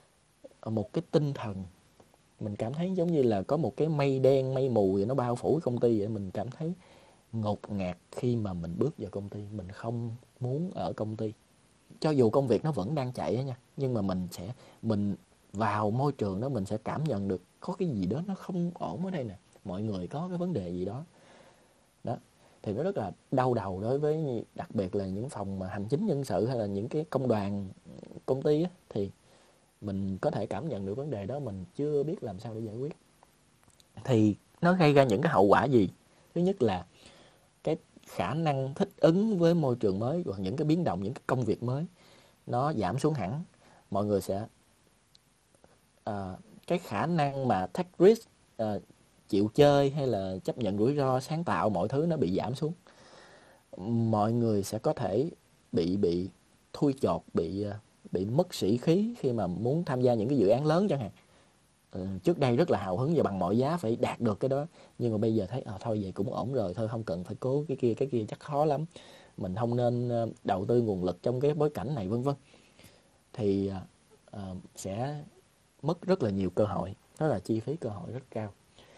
một cái tinh thần. Mình cảm thấy giống như là có một cái mây đen, mây mù vậy nó bao phủ công ty vậy. Mình cảm thấy ngột ngạt khi mà mình bước vào công ty. Mình không muốn ở công ty. Cho dù công việc nó vẫn đang chạy á nha, nhưng mà mình vào môi trường đó mình sẽ cảm nhận được có cái gì đó nó không ổn ở đây nè. Mọi người có cái vấn đề gì đó. Đó. Thì nó rất là đau đầu đối với đặc biệt là những phòng mà hành chính nhân sự hay là những cái công đoàn công ty á, thì mình có thể cảm nhận được vấn đề đó, mình chưa biết làm sao để giải quyết. Thì nó gây ra những cái hậu quả gì? Thứ nhất là cái khả năng thích ứng với môi trường mới và những cái biến động, những cái công việc mới nó giảm xuống hẳn. Mọi người sẽ cái khả năng mà take risk, chịu chơi hay là chấp nhận rủi ro, sáng tạo, mọi thứ nó bị giảm xuống. Mọi người sẽ có thể bị thui chột, bị mất sĩ khí khi mà muốn tham gia những cái dự án lớn chẳng hạn. Trước đây rất là hào hứng và bằng mọi giá phải đạt được cái đó, nhưng mà bây giờ thấy thôi vậy cũng ổn rồi, thôi không cần phải cố cái kia chắc khó lắm, mình không nên đầu tư nguồn lực trong cái bối cảnh này, vân vân. Thì sẽ mất rất là nhiều cơ hội, đó là chi phí cơ hội rất cao.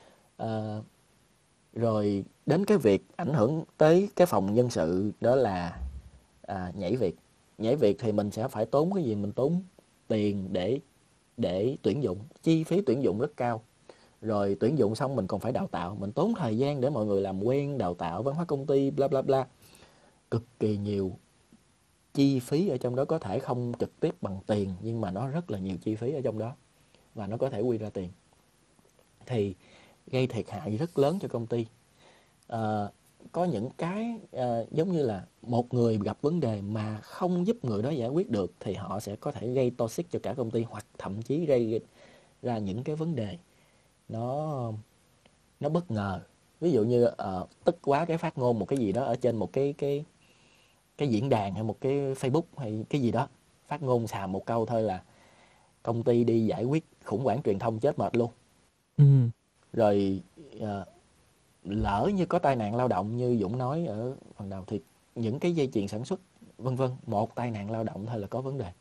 Rồi đến cái việc ảnh hưởng tới cái phòng nhân sự, đó là nhảy việc. Nhảy việc thì mình sẽ phải tốn cái gì? Mình tốn tiền để tuyển dụng, chi phí tuyển dụng rất cao. Rồi tuyển dụng xong mình còn phải đào tạo, mình tốn thời gian để mọi người làm quen, đào tạo, văn hóa công ty, bla bla bla. Cực kỳ nhiều chi phí ở trong đó, có thể không trực tiếp bằng tiền, nhưng mà nó rất là nhiều chi phí ở trong đó, và nó có thể quy ra tiền. Thì gây thiệt hại rất lớn cho công ty. Có những cái giống như là một người gặp vấn đề mà không giúp người đó giải quyết được, thì họ sẽ có thể gây toxic cho cả công ty, hoặc thậm chí gây ra những cái vấn đề nó bất ngờ. Ví dụ như tức quá cái phát ngôn một cái gì đó ở trên một cái diễn đàn hay một cái Facebook hay cái gì đó, phát ngôn xàm một câu thôi là công ty đi giải quyết khủng hoảng truyền thông chết mệt luôn. Rồi lỡ như có tai nạn lao động như Dũng nói ở phần đầu, thì những cái dây chuyền sản xuất vân vân, một tai nạn lao động thôi là có vấn đề.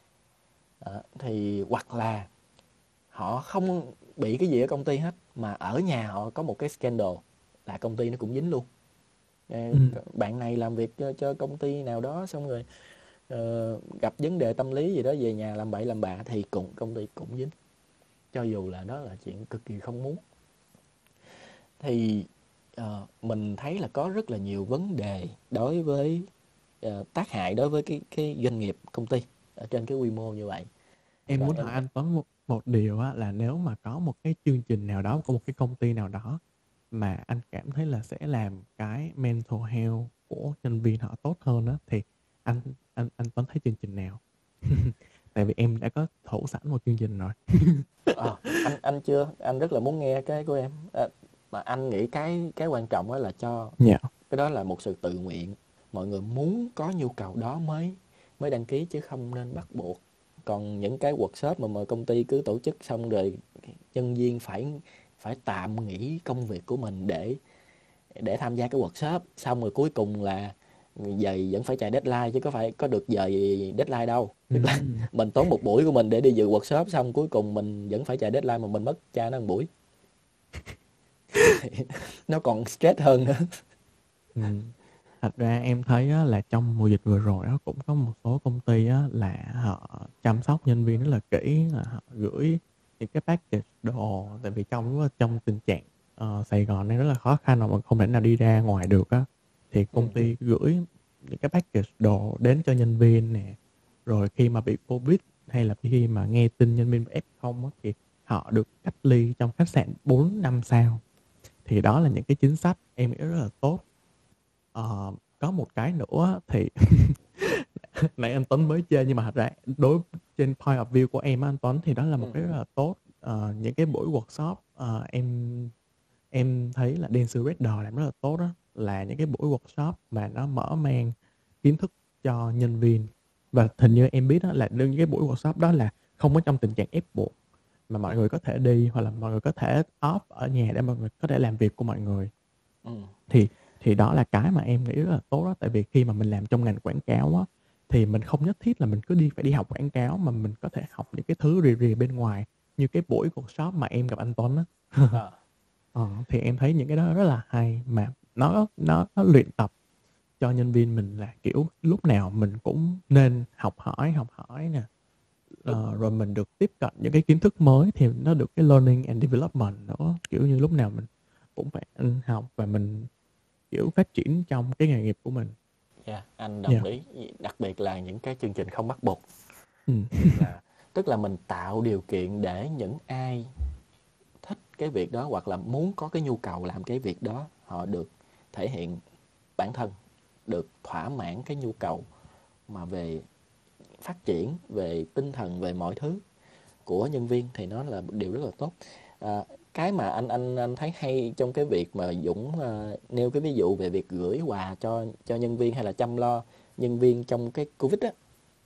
Thì hoặc là họ không bị cái gì ở công ty hết, mà ở nhà họ có một cái scandal là công ty nó cũng dính luôn. Bạn này làm việc cho công ty nào đó, xong rồi gặp vấn đề tâm lý gì đó, về nhà làm bậy làm bạ, thì công ty cũng dính, cho dù là đó là chuyện cực kỳ không muốn. Thì mình thấy là có rất là nhiều vấn đề đối với tác hại đối với cái doanh nghiệp, công ty ở trên cái quy mô như vậy. Em muốn hỏi anh Tuấn một điều á, là nếu mà có một cái chương trình nào đó của một cái công ty nào đó mà anh cảm thấy là sẽ làm cái mental health của nhân viên họ tốt hơn á, thì anh Tuấn thấy chương trình nào? Tại vì em đã có thủ sẵn một chương trình rồi. Anh chưa, anh rất là muốn nghe cái của em. Mà anh nghĩ cái quan trọng đó là cho cái đó là một sự tự nguyện. Mọi người muốn có nhu cầu đó mới đăng ký, chứ không nên bắt buộc. Còn những cái workshop mà công ty cứ tổ chức xong rồi nhân viên phải tạm nghỉ công việc của mình để tham gia cái workshop, xong rồi cuối cùng là giờ vẫn phải chạy deadline chứ có phải có được giờ deadline đâu. Tức là Ừm. mình tốn một buổi của mình để đi dự workshop, xong cuối cùng mình vẫn phải chạy deadline mà mình mất cha nó một buổi. Thì nó còn stress hơn nữa. Ừm. Thật ra em thấy á, là trong mùa dịch vừa rồi á, cũng có một số công ty á, là họ chăm sóc nhân viên rất là kỹ, là họ gửi những cái package đồ, tại vì trong tình trạng Sài Gòn này rất là khó khăn mà không thể nào đi ra ngoài được á, thì công ty gửi những cái package đồ đến cho nhân viên nè, rồi khi mà bị Covid hay là khi mà nghe tin nhân viên bị F0 á, thì họ được cách ly trong khách sạn 4-5 sao. Thì đó là những cái chính sách em nghĩ rất là tốt. Có một cái nữa thì nãy anh Tuấn mới chê, nhưng mà thật ra trên point of view của em á, anh Tuấn, thì đó là một cái rất là tốt. Những cái buổi workshop em thấy là Dance Radar làm rất là tốt đó, là những cái buổi workshop mà nó mở mang kiến thức cho nhân viên. Và hình như em biết đó là những cái buổi workshop đó là không có trong tình trạng ép buộc, mà mọi người có thể đi, hoặc là mọi người có thể off ở nhà để mọi người có thể làm việc của mọi người. Thì đó là cái mà em nghĩ rất là tốt đó. Tại vì khi mà mình làm trong ngành quảng cáo á, thì mình không nhất thiết là mình cứ phải đi học quảng cáo, mà mình có thể học những cái thứ rì rì bên ngoài, như cái buổi workshop mà em gặp anh Tuấn á. Thì em thấy những cái đó rất là hay, mà nó luyện tập cho nhân viên mình là kiểu lúc nào mình cũng nên học hỏi nè. Rồi mình được tiếp cận những cái kiến thức mới, thì nó được cái learning and development nữa, kiểu như lúc nào mình cũng phải học và mình kiểu phát triển trong cái nghề nghiệp của mình. Dạ, anh Yeah. đồng ý. Đặc biệt là những cái chương trình không bắt buộc. Ừ. Tức là mình tạo điều kiện để những ai thích cái việc đó hoặc là muốn có cái nhu cầu làm cái việc đó, họ được thể hiện bản thân, được thỏa mãn cái nhu cầu mà về phát triển, về tinh thần, về mọi thứ của nhân viên, thì nó là một điều rất là tốt. Cái mà anh thấy hay trong cái việc mà Dũng nêu cái ví dụ về việc gửi quà cho nhân viên hay là chăm lo nhân viên trong cái Covid á,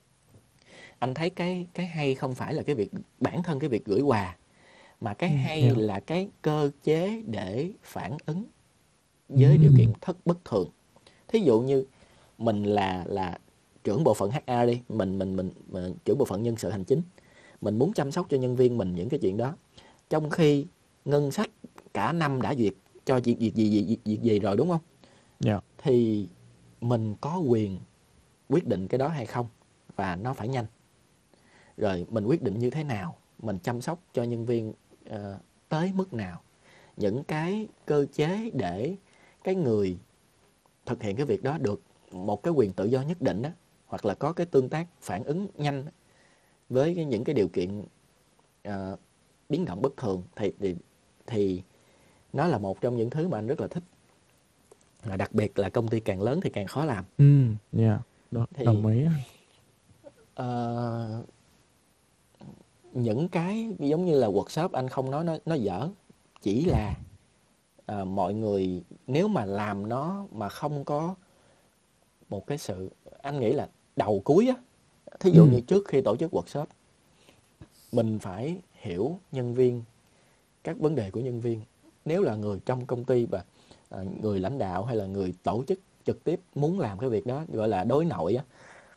anh thấy cái hay không phải là cái việc bản thân cái việc gửi quà, mà cái hay Yeah. là cái cơ chế để phản ứng với điều kiện bất thường. Thí dụ như mình là trưởng bộ phận HR đi, mình trưởng bộ phận nhân sự hành chính, mình muốn chăm sóc cho nhân viên mình những cái chuyện đó, trong khi ngân sách cả năm đã duyệt cho việc gì rồi, đúng không? Yeah. Thì mình có quyền quyết định cái đó hay không, và nó phải nhanh. Rồi mình quyết định như thế nào, mình chăm sóc cho nhân viên tới mức nào, những cái cơ chế để cái người thực hiện cái việc đó được một cái quyền tự do nhất định đó, hoặc là có cái tương tác phản ứng nhanh với những cái điều kiện biến động bất thường, thì nó là một trong những thứ mà anh rất là thích. Đặc biệt là công ty càng lớn thì càng khó làm. Yeah. Đồng ý. Những cái giống như là workshop anh không nói nó dở, chỉ là mọi người nếu mà làm nó mà không có một cái sự, anh nghĩ là đầu cuối á, thí dụ như trước khi tổ chức workshop, mình phải hiểu nhân viên, các vấn đề của nhân viên. Nếu là người trong công ty và người lãnh đạo hay là người tổ chức trực tiếp muốn làm cái việc đó, gọi là đối nội á,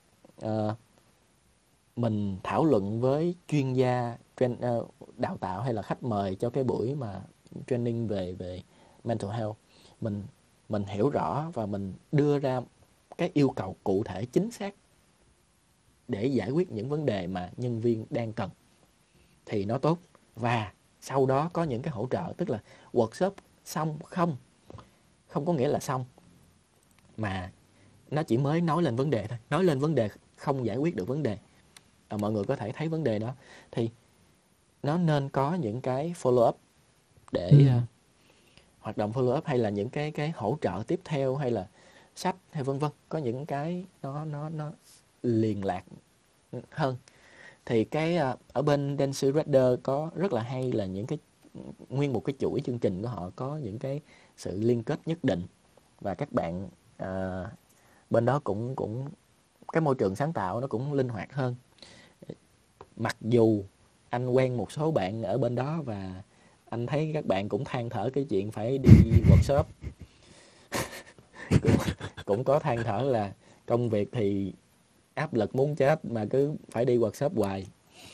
mình thảo luận với chuyên gia đào tạo hay là khách mời cho cái buổi mà training về mental health, mình hiểu rõ và mình đưa ra cái yêu cầu cụ thể chính xác để giải quyết những vấn đề mà nhân viên đang cần, thì nó tốt. Và sau đó có những cái hỗ trợ, tức là workshop xong không có nghĩa là xong, mà nó chỉ mới nói lên vấn đề thôi. Nói lên vấn đề không giải quyết được vấn đề. Mọi người có thể thấy vấn đề đó, thì nó nên có những cái follow up để hoạt động follow up, hay là những cái hỗ trợ tiếp theo, hay là sách hay vân vân, có những cái nó liền lạc hơn. Thì cái ở bên Dance Radar có rất là hay là những cái nguyên một cái chuỗi chương trình của họ có những cái sự liên kết nhất định, và các bạn bên đó cũng cái môi trường sáng tạo nó cũng linh hoạt hơn. Mặc dù anh quen một số bạn ở bên đó và anh thấy các bạn cũng than thở cái chuyện phải đi workshop cũng có than thở là công việc thì áp lực muốn chết mà cứ phải đi workshop hoài.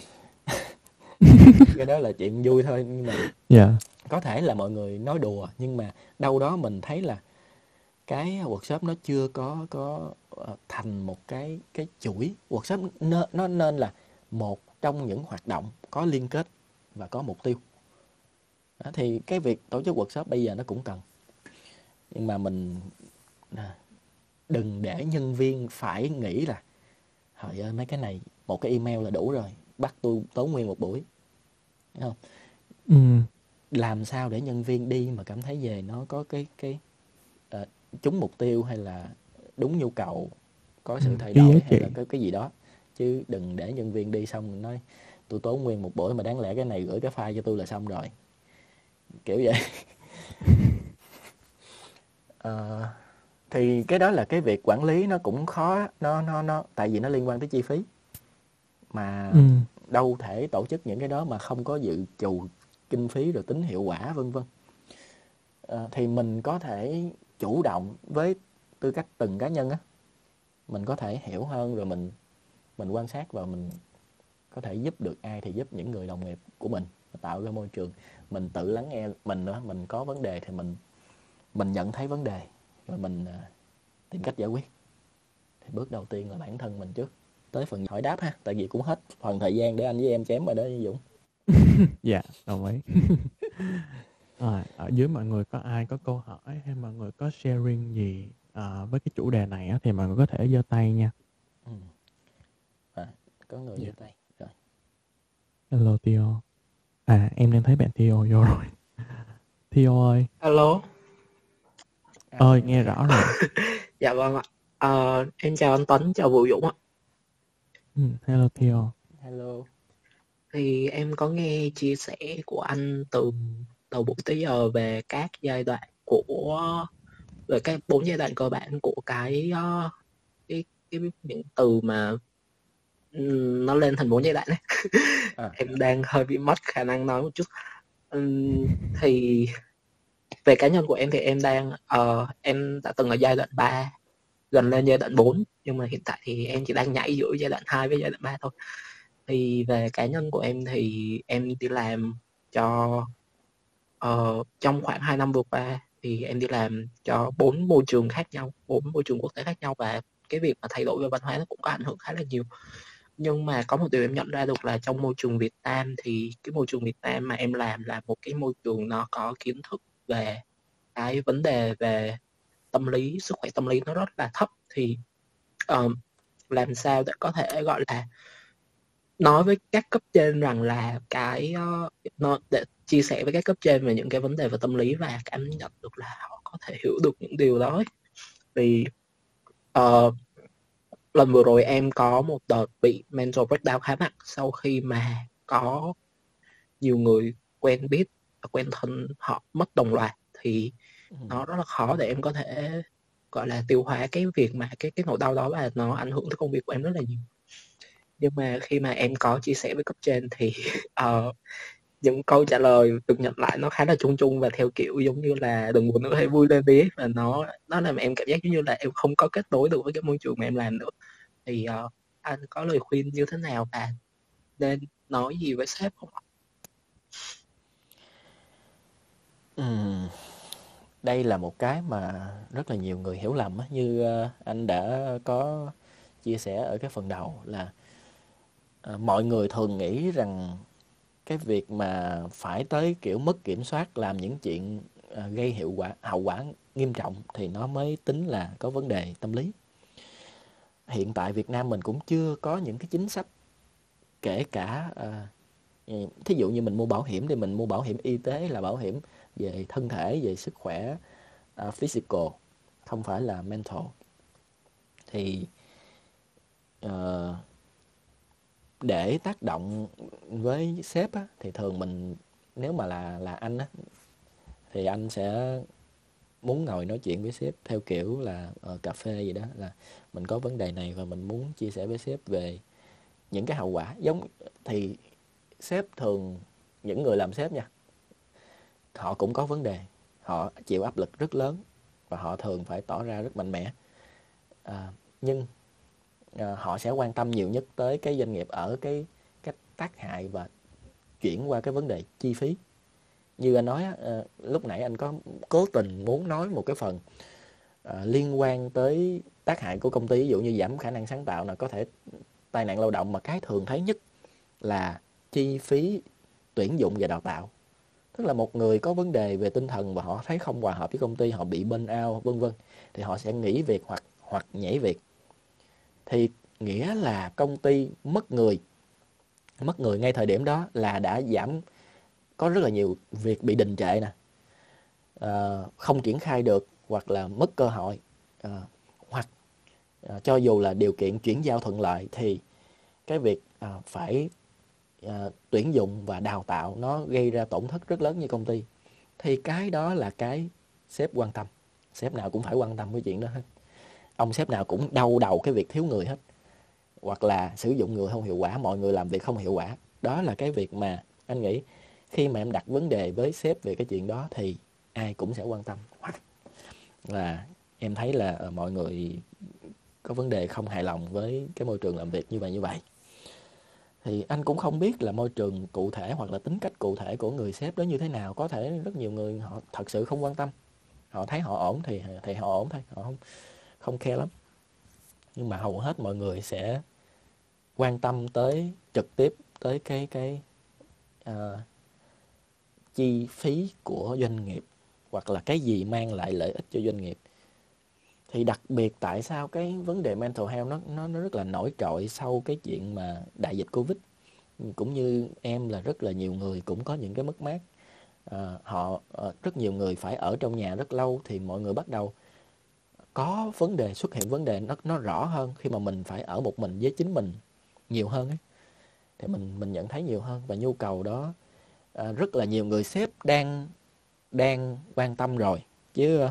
Cái đó là chuyện vui thôi, nhưng mà Dạ. có thể là mọi người nói đùa, nhưng mà đâu đó mình thấy là cái workshop nó chưa có thành một cái chuỗi. Workshop nó nên là một trong những hoạt động có liên kết và có mục tiêu. Đó, thì cái việc tổ chức workshop bây giờ nó cũng cần, nhưng mà mình đừng để nhân viên phải nghĩ là trời ơi mấy cái này một cái email là đủ rồi, bắt tôi tốn nguyên một buổi, thấy không? Làm sao để nhân viên đi mà cảm thấy về nó có cái trúng mục tiêu, hay là đúng nhu cầu, có sự thay Cái giá đổi, hay trị. là cái gì đó. Chứ đừng để nhân viên đi xong mình nói tôi tốn nguyên một buổi mà đáng lẽ cái này gửi cái file cho tôi là xong rồi, kiểu vậy. Thì cái đó là cái việc quản lý nó cũng khó, nó tại vì nó liên quan tới chi phí mà đâu thể tổ chức những cái đó mà không có dự trù kinh phí rồi tính hiệu quả vân vân. Thì mình có thể chủ động với tư cách từng cá nhân á, mình có thể hiểu hơn, rồi mình quan sát và mình có thể giúp được ai thì giúp những người đồng nghiệp của mình, tạo ra môi trường mình tự lắng nghe mình nữa. Mình có vấn đề thì mình nhận thấy vấn đề rồi mình tìm cách giải quyết. Thì bước đầu tiên là bản thân mình trước. Tới phần hỏi đáp ha, tại vì cũng hết phần thời gian để anh với em chém rồi đó Dũng. Dạ, đồng ý. Ở dưới mọi người có ai có câu hỏi hay mọi người có sharing gì với cái chủ đề này á, thì mọi người có thể giơ tay nha. Có người giơ tay rồi. Hello Theo. Em đang thấy bạn Theo vô rồi. Theo ơi. Hello. Ơi, nghe rõ rồi. Dạ vâng ạ. Em chào anh Tuấn, chào Vũ Dũng ạ. Hello Theo. Hello. Thì em có nghe chia sẻ của anh từ đầu buổi tới giờ về các giai đoạn về các 4 giai đoạn cơ bản của cái những từ mà nó lên thành 4 giai đoạn ấy. Em đang hơi bị mất khả năng nói một chút. Thì về cá nhân của em thì em đã từng ở giai đoạn 3 gần lên giai đoạn 4, nhưng mà hiện tại thì em chỉ đang nhảy giữa giai đoạn 2 với giai đoạn 3 thôi. Thì về cá nhân của em thì em đi làm cho trong khoảng 2 năm vừa qua thì em đi làm cho 4 môi trường khác nhau, 4 môi trường quốc tế khác nhau, và cái việc mà thay đổi về văn hóa nó cũng có ảnh hưởng khá là nhiều. Nhưng mà có một điều em nhận ra được là trong môi trường Việt Nam thì cái môi trường Việt Nam mà em làm là một cái môi trường nó có kiến thức về cái vấn đề về tâm lý, sức khỏe tâm lý nó rất là thấp. Thì làm sao để có thể gọi là nói với các cấp trên rằng là để chia sẻ với các cấp trên về những cái vấn đề về tâm lý và cảm nhận được là họ có thể hiểu được những điều đó ấy. Vì lần vừa rồi em có một đợt bị mental breakdown khá nặng sau khi mà có nhiều người quen biết và quen thân họ mất đồng loạt. Thì nó rất là khó để em có thể gọi là tiêu hóa cái việc mà cái nỗi đau đó, và nó ảnh hưởng tới công việc của em rất là nhiều. Nhưng mà khi mà em có chia sẻ với cấp trên thì những câu trả lời được nhận lại nó khá là chung chung và theo kiểu giống như là đừng buồn nữa, hãy vui lên đi. Và nó làm em cảm giác giống như là em không có kết nối được với cái môi trường mà em làm nữa. Thì anh có lời khuyên như thế nào và nên nói gì với sếp không ạ? Đây là một cái mà rất là nhiều người hiểu lầm á, như anh đã có chia sẻ ở cái phần đầu là mọi người thường nghĩ rằng cái việc mà phải tới kiểu mất kiểm soát, làm những chuyện gây hậu quả nghiêm trọng thì nó mới tính là có vấn đề tâm lý. Hiện tại Việt Nam mình cũng chưa có những cái chính sách, kể cả thí dụ như mình mua bảo hiểm thì mình mua bảo hiểm y tế là bảo hiểm về thân thể, về sức khỏe physical, không phải là mental. Thì để tác động với sếp á, thì thường mình, nếu mà là anh á, thì anh sẽ muốn ngồi nói chuyện với sếp theo kiểu là cà phê gì đó, là mình có vấn đề này và mình muốn chia sẻ với sếp về những cái hậu quả. Thì sếp thường, những người làm sếp nha, họ cũng có vấn đề, họ chịu áp lực rất lớn và họ thường phải tỏ ra rất mạnh mẽ. Nhưng họ sẽ quan tâm nhiều nhất tới cái doanh nghiệp ở cái tác hại và chuyển qua cái vấn đề chi phí. Như anh nói lúc nãy anh có cố tình muốn nói một cái phần liên quan tới tác hại của công ty, ví dụ như giảm khả năng sáng tạo, là có thể tai nạn lao động, mà cái thường thấy nhất là chi phí tuyển dụng và đào tạo. Tức là một người có vấn đề về tinh thần và họ thấy không hòa hợp với công ty, họ bị burn out vân vân, thì họ sẽ nghỉ việc hoặc nhảy việc. Thì nghĩa là công ty mất người ngay thời điểm đó là đã giảm, có rất là nhiều việc bị đình trệ nè, không triển khai được, hoặc là mất cơ hội, hoặc cho dù là điều kiện chuyển giao thuận lợi thì cái việc phải tuyển dụng và đào tạo nó gây ra tổn thất rất lớn như công ty. Thì cái đó là cái sếp quan tâm. Sếp nào cũng phải quan tâm cái chuyện đó hết. Ông sếp nào cũng đau đầu cái việc thiếu người hết, hoặc là sử dụng người không hiệu quả, mọi người làm việc không hiệu quả. Đó là cái việc mà anh nghĩ khi mà em đặt vấn đề với sếp về cái chuyện đó thì ai cũng sẽ quan tâm. Hoặc là em thấy là mọi người có vấn đề không hài lòng với cái môi trường làm việc như vậy. Thì anh cũng không biết là môi trường cụ thể hoặc là tính cách cụ thể của người sếp đó như thế nào. Có thể rất nhiều người họ thật sự không quan tâm, họ thấy họ ổn thì họ ổn thôi, họ không care lắm. Nhưng mà hầu hết mọi người sẽ quan tâm tới trực tiếp tới cái chi phí của doanh nghiệp, hoặc là cái gì mang lại lợi ích cho doanh nghiệp. Thì đặc biệt tại sao cái vấn đề mental health nó rất là nổi trội sau cái chuyện mà đại dịch Covid. Cũng như em là rất là nhiều người cũng có những cái mất mát. Rất nhiều người phải ở trong nhà rất lâu, thì mọi người bắt đầu có xuất hiện vấn đề nó rõ hơn khi mà mình phải ở một mình với chính mình nhiều hơn ấy. Thì mình nhận thấy nhiều hơn, và nhu cầu đó rất là nhiều người sếp đang quan tâm rồi. Chứ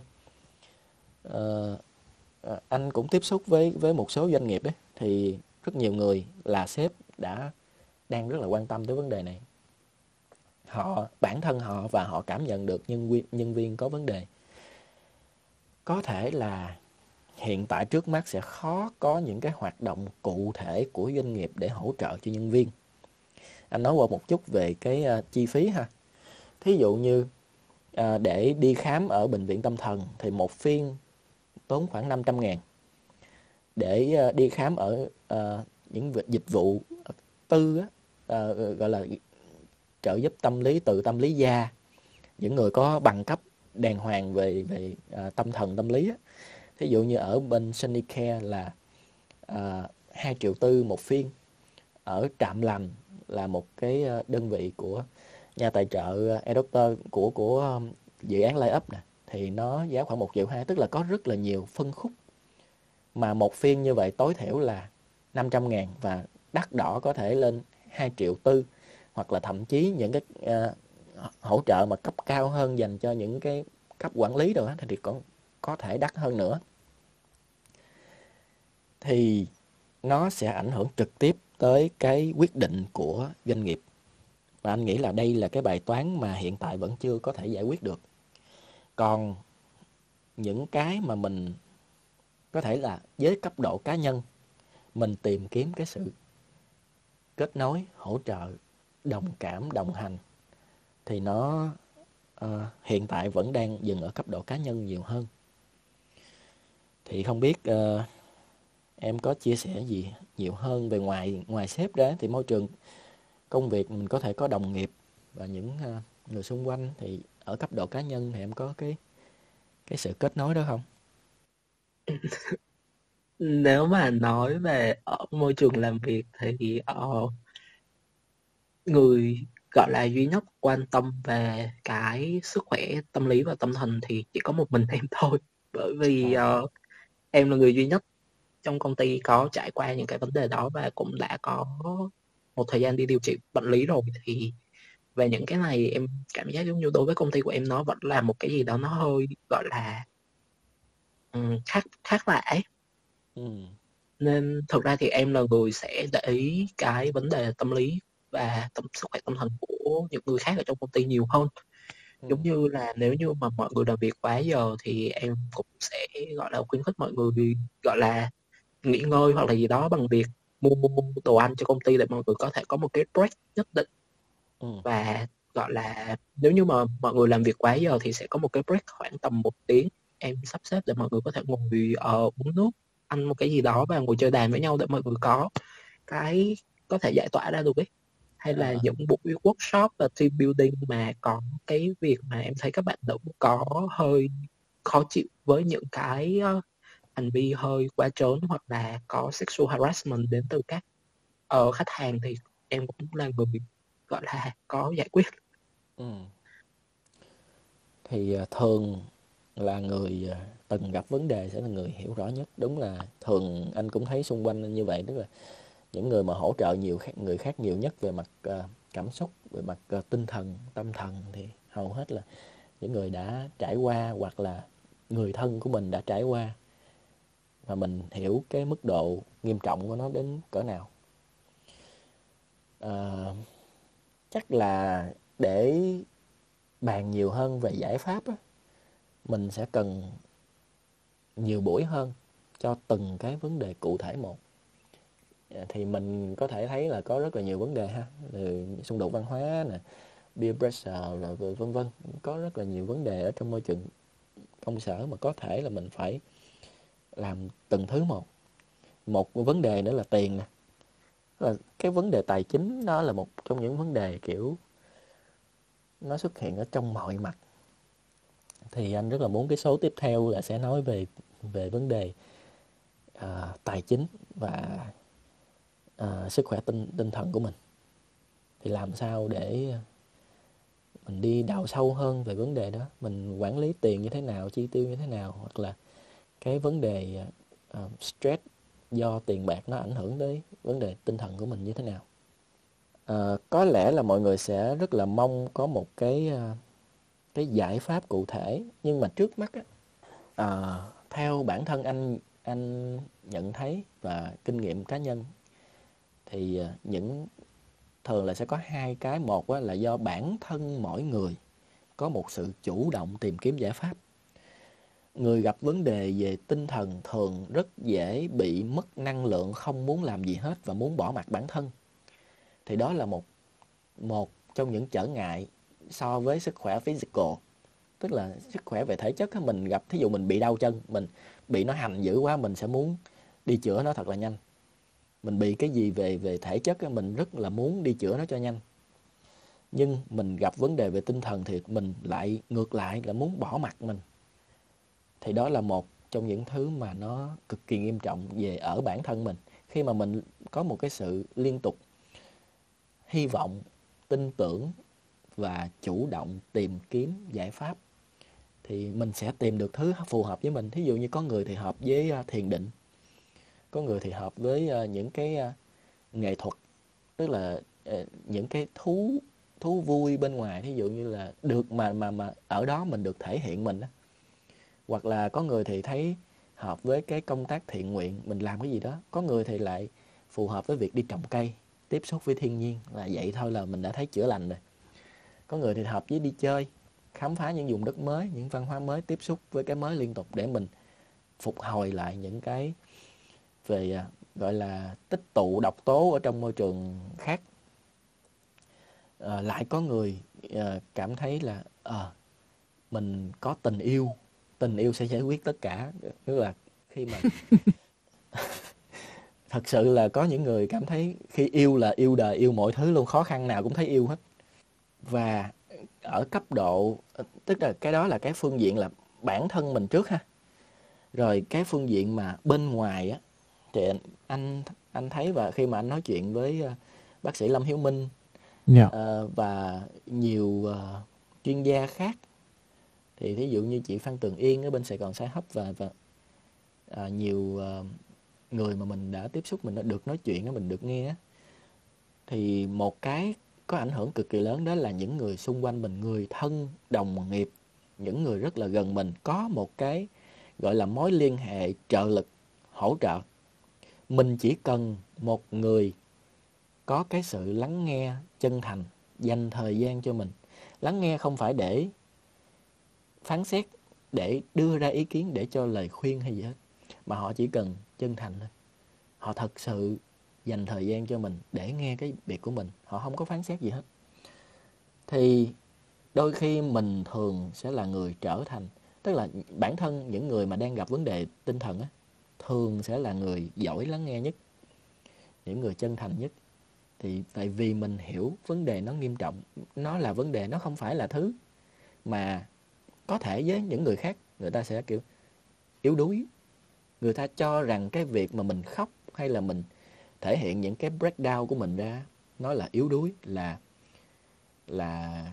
anh cũng tiếp xúc với một số doanh nghiệp ấy, thì rất nhiều người là sếp đang rất là quan tâm tới vấn đề này. Bản thân họ và họ cảm nhận được nhân viên có vấn đề. Có thể là hiện tại trước mắt sẽ khó có những cái hoạt động cụ thể của doanh nghiệp để hỗ trợ cho nhân viên. Anh nói qua một chút về cái chi phí ha. Thí dụ như để đi khám ở bệnh viện tâm thần thì một phiên tốn khoảng 500.000. Để đi khám ở những dịch vụ tư gọi là trợ giúp tâm lý, từ tâm lý gia, những người có bằng cấp đàng hoàng về tâm thần tâm lý á. Thí dụ như ở bên Sunnycare là 2,4 triệu một phiên. Ở Trạm Lành là một cái đơn vị của nhà tài trợ eDoctor của dự án Layup nè, thì nó giá khoảng 1,2 triệu. Tức là có rất là nhiều phân khúc, mà một phiên như vậy tối thiểu là 500.000, và đắt đỏ có thể lên 2,4 triệu, hoặc là thậm chí những cái hỗ trợ mà cấp cao hơn dành cho những cái cấp quản lý rồi thì có thể đắt hơn nữa. Thì nó sẽ ảnh hưởng trực tiếp tới cái quyết định của doanh nghiệp. Và anh nghĩ là đây là cái bài toán mà hiện tại vẫn chưa có thể giải quyết được. Còn những cái mà mình có thể là với cấp độ cá nhân, mình tìm kiếm cái sự kết nối, hỗ trợ, đồng cảm, đồng hành, thì nó hiện tại vẫn đang dừng ở cấp độ cá nhân nhiều hơn. Thì không biết em có chia sẻ gì nhiều hơn về ngoài sếp ra, thì môi trường công việc mình có thể có đồng nghiệp và những người xung quanh, thì ở cấp độ cá nhân thì em có cái sự kết nối đó không? Nếu mà nói về ở môi trường làm việc thì người gọi là duy nhất quan tâm về cái sức khỏe tâm lý và tâm thần thì chỉ có một mình em thôi. Bởi vì em là người duy nhất trong công ty có trải qua những cái vấn đề đó và cũng đã có một thời gian đi điều trị bệnh lý rồi. Thì về những cái này em cảm giác giống như đối với công ty của em nó vẫn là một cái gì đó nó hơi gọi là khác lạ ấy. Nên thực ra thì em là người sẽ để ý cái vấn đề tâm lý và sức khỏe tâm thần của những người khác ở trong công ty nhiều hơn. Giống như là nếu như mà mọi người làm việc quá giờ thì em cũng sẽ gọi là khuyến khích mọi người gọi là nghỉ ngơi hoặc là gì đó bằng việc mua đồ ăn cho công ty để mọi người có thể có một cái break nhất định. Và gọi là nếu như mà mọi người làm việc quá giờ thì sẽ có một cái break khoảng tầm 1 tiếng. Em sắp xếp để mọi người có thể ngồi uống nước, ăn một cái gì đó và ngồi chơi đàn với nhau để mọi người có thể giải tỏa ra được ấy. Hay là những buổi workshop và team building mà có cái việc mà em thấy các bạn nữ có hơi khó chịu với những cái hành vi hơi quá trớn hoặc là có sexual harassment đến từ các khách hàng thì em cũng là người gọi là có giải quyết. Thì thường là người từng gặp vấn đề sẽ là người hiểu rõ nhất. Đúng là thường anh cũng thấy xung quanh như vậy, tức là những người mà hỗ trợ người khác nhiều nhất về mặt cảm xúc, về mặt tinh thần, tâm thần thì hầu hết là những người đã trải qua hoặc là người thân của mình đã trải qua, và mình hiểu cái mức độ nghiêm trọng của nó đến cỡ nào. Chắc là để bàn nhiều hơn về giải pháp á, mình sẽ cần nhiều buổi hơn cho từng cái vấn đề cụ thể một. Thì mình có thể thấy là có rất là nhiều vấn đề ha, từ xung đột văn hóa nè, peer pressure rồi vân vân, có rất là nhiều vấn đề ở trong môi trường công sở mà có thể là mình phải làm từng thứ một. Một vấn đề nữa là tiền nè, là cái vấn đề tài chính đó là một trong những vấn đề kiểu nó xuất hiện ở trong mọi mặt. Thì anh rất là muốn cái số tiếp theo là sẽ nói về vấn đề tài chính và sức khỏe tinh thần của mình. Thì làm sao để mình đi đào sâu hơn về vấn đề đó, mình quản lý tiền như thế nào, chi tiêu như thế nào, hoặc là cái vấn đề stress do tiền bạc nó ảnh hưởng tới vấn đề tinh thần của mình như thế nào. Có lẽ là mọi người sẽ rất là mong có một cái giải pháp cụ thể, nhưng mà trước mắt á, theo bản thân anh nhận thấy và kinh nghiệm cá nhân thì thường là sẽ có hai cái. Một á, là do bản thân mỗi người có một sự chủ động tìm kiếm giải pháp. Người gặp vấn đề về tinh thần thường rất dễ bị mất năng lượng, không muốn làm gì hết và muốn bỏ mặc bản thân. Thì đó là một trong những trở ngại so với sức khỏe physical. Tức là sức khỏe về thể chất, mình gặp, thí dụ mình bị đau chân, mình bị nó hành dữ quá, mình sẽ muốn đi chữa nó thật là nhanh. Mình bị cái gì về thể chất, mình rất là muốn đi chữa nó cho nhanh. Nhưng mình gặp vấn đề về tinh thần thì mình lại ngược lại là muốn bỏ mặc mình. Thì đó là một trong những thứ mà nó cực kỳ nghiêm trọng về ở bản thân mình. Khi mà mình có một cái sự liên tục hy vọng, tin tưởng và chủ động tìm kiếm giải pháp thì mình sẽ tìm được thứ phù hợp với mình. Thí dụ như có người thì hợp với thiền định, có người thì hợp với những cái nghệ thuật, tức là những cái thú vui bên ngoài, thí dụ như là được mà ở đó mình được thể hiện mình á. Hoặc là có người thì thấy hợp với cái công tác thiện nguyện, mình làm cái gì đó. Có người thì lại phù hợp với việc đi trồng cây, tiếp xúc với thiên nhiên, là vậy thôi là mình đã thấy chữa lành rồi. Có người thì hợp với đi chơi, khám phá những vùng đất mới, những văn hóa mới, tiếp xúc với cái mới liên tục để mình phục hồi lại những cái về gọi là tích tụ độc tố ở trong môi trường khác. Lại có người cảm thấy là mình có tình yêu sẽ giải quyết tất cả. Tức là khi mà thật sự là có những người cảm thấy khi yêu là yêu đời, yêu mọi thứ luôn, khó khăn nào cũng thấy yêu hết. Và ở cấp độ, tức là cái đó là cái phương diện là bản thân mình trước ha. Rồi cái phương diện mà bên ngoài á, thì anh thấy, và khi mà anh nói chuyện với bác sĩ Lâm Hiếu Minh và nhiều chuyên gia khác, thì thí dụ như chị Phan Tường Yên ở bên Sài Gòn Sci Hub và nhiều người mà mình đã tiếp xúc, mình đã được nói chuyện, mình được nghe, thì một cái có ảnh hưởng cực kỳ lớn đó là những người xung quanh mình, người thân, đồng nghiệp, những người rất là gần mình, có một cái gọi là mối liên hệ trợ lực, hỗ trợ. Mình chỉ cần một người có cái sự lắng nghe chân thành, dành thời gian cho mình. Lắng nghe không phải để phán xét, để đưa ra ý kiến, để cho lời khuyên hay gì hết, mà họ chỉ cần chân thành thôi. Họ thật sự dành thời gian cho mình để nghe cái việc của mình, họ không có phán xét gì hết. Thì đôi khi mình thường sẽ là người trở thành, tức là bản thân những người mà đang gặp vấn đề tinh thần á, thường sẽ là người giỏi lắng nghe nhất, những người chân thành nhất. Thì tại vì mình hiểu vấn đề nó nghiêm trọng, nó là vấn đề, nó không phải là thứ mà có thể với những người khác người ta sẽ kiểu yếu đuối. Người ta cho rằng cái việc mà mình khóc hay là mình thể hiện những cái breakdown của mình ra, nó là yếu đuối, là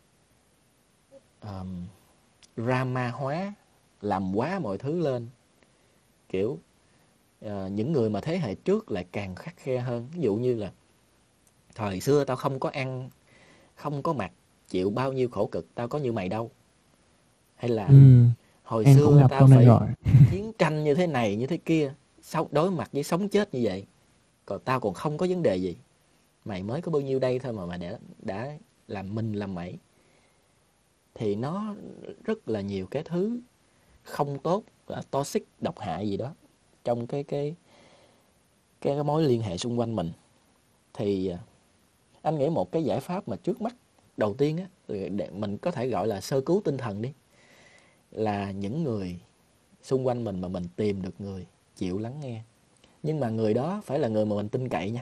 drama hóa, làm quá mọi thứ lên. Kiểu những người mà thế hệ trước lại càng khắt khe hơn. Ví dụ như là thời xưa tao không có ăn, không có mặc, chịu bao nhiêu khổ cực, tao có như mày đâu. Hay là hồi Em cũng xưa gặp tao câu này phải rồi. chiến tranh như thế này như thế kia, đối mặt với sống chết như vậy, còn tao còn không có vấn đề gì. Mày mới có bao nhiêu đây thôi mà đã làm mình làm mẩy. Thì nó rất là nhiều cái thứ không tốt, toxic, độc hại gì đó trong cái mối liên hệ xung quanh mình. Thì anh nghĩ một cái giải pháp mà trước mắt đầu tiên á, để mình có thể gọi là sơ cứu tinh thần đi, là những người xung quanh mình mà mình tìm được người chịu lắng nghe. Nhưng mà người đó phải là người mà mình tin cậy nha.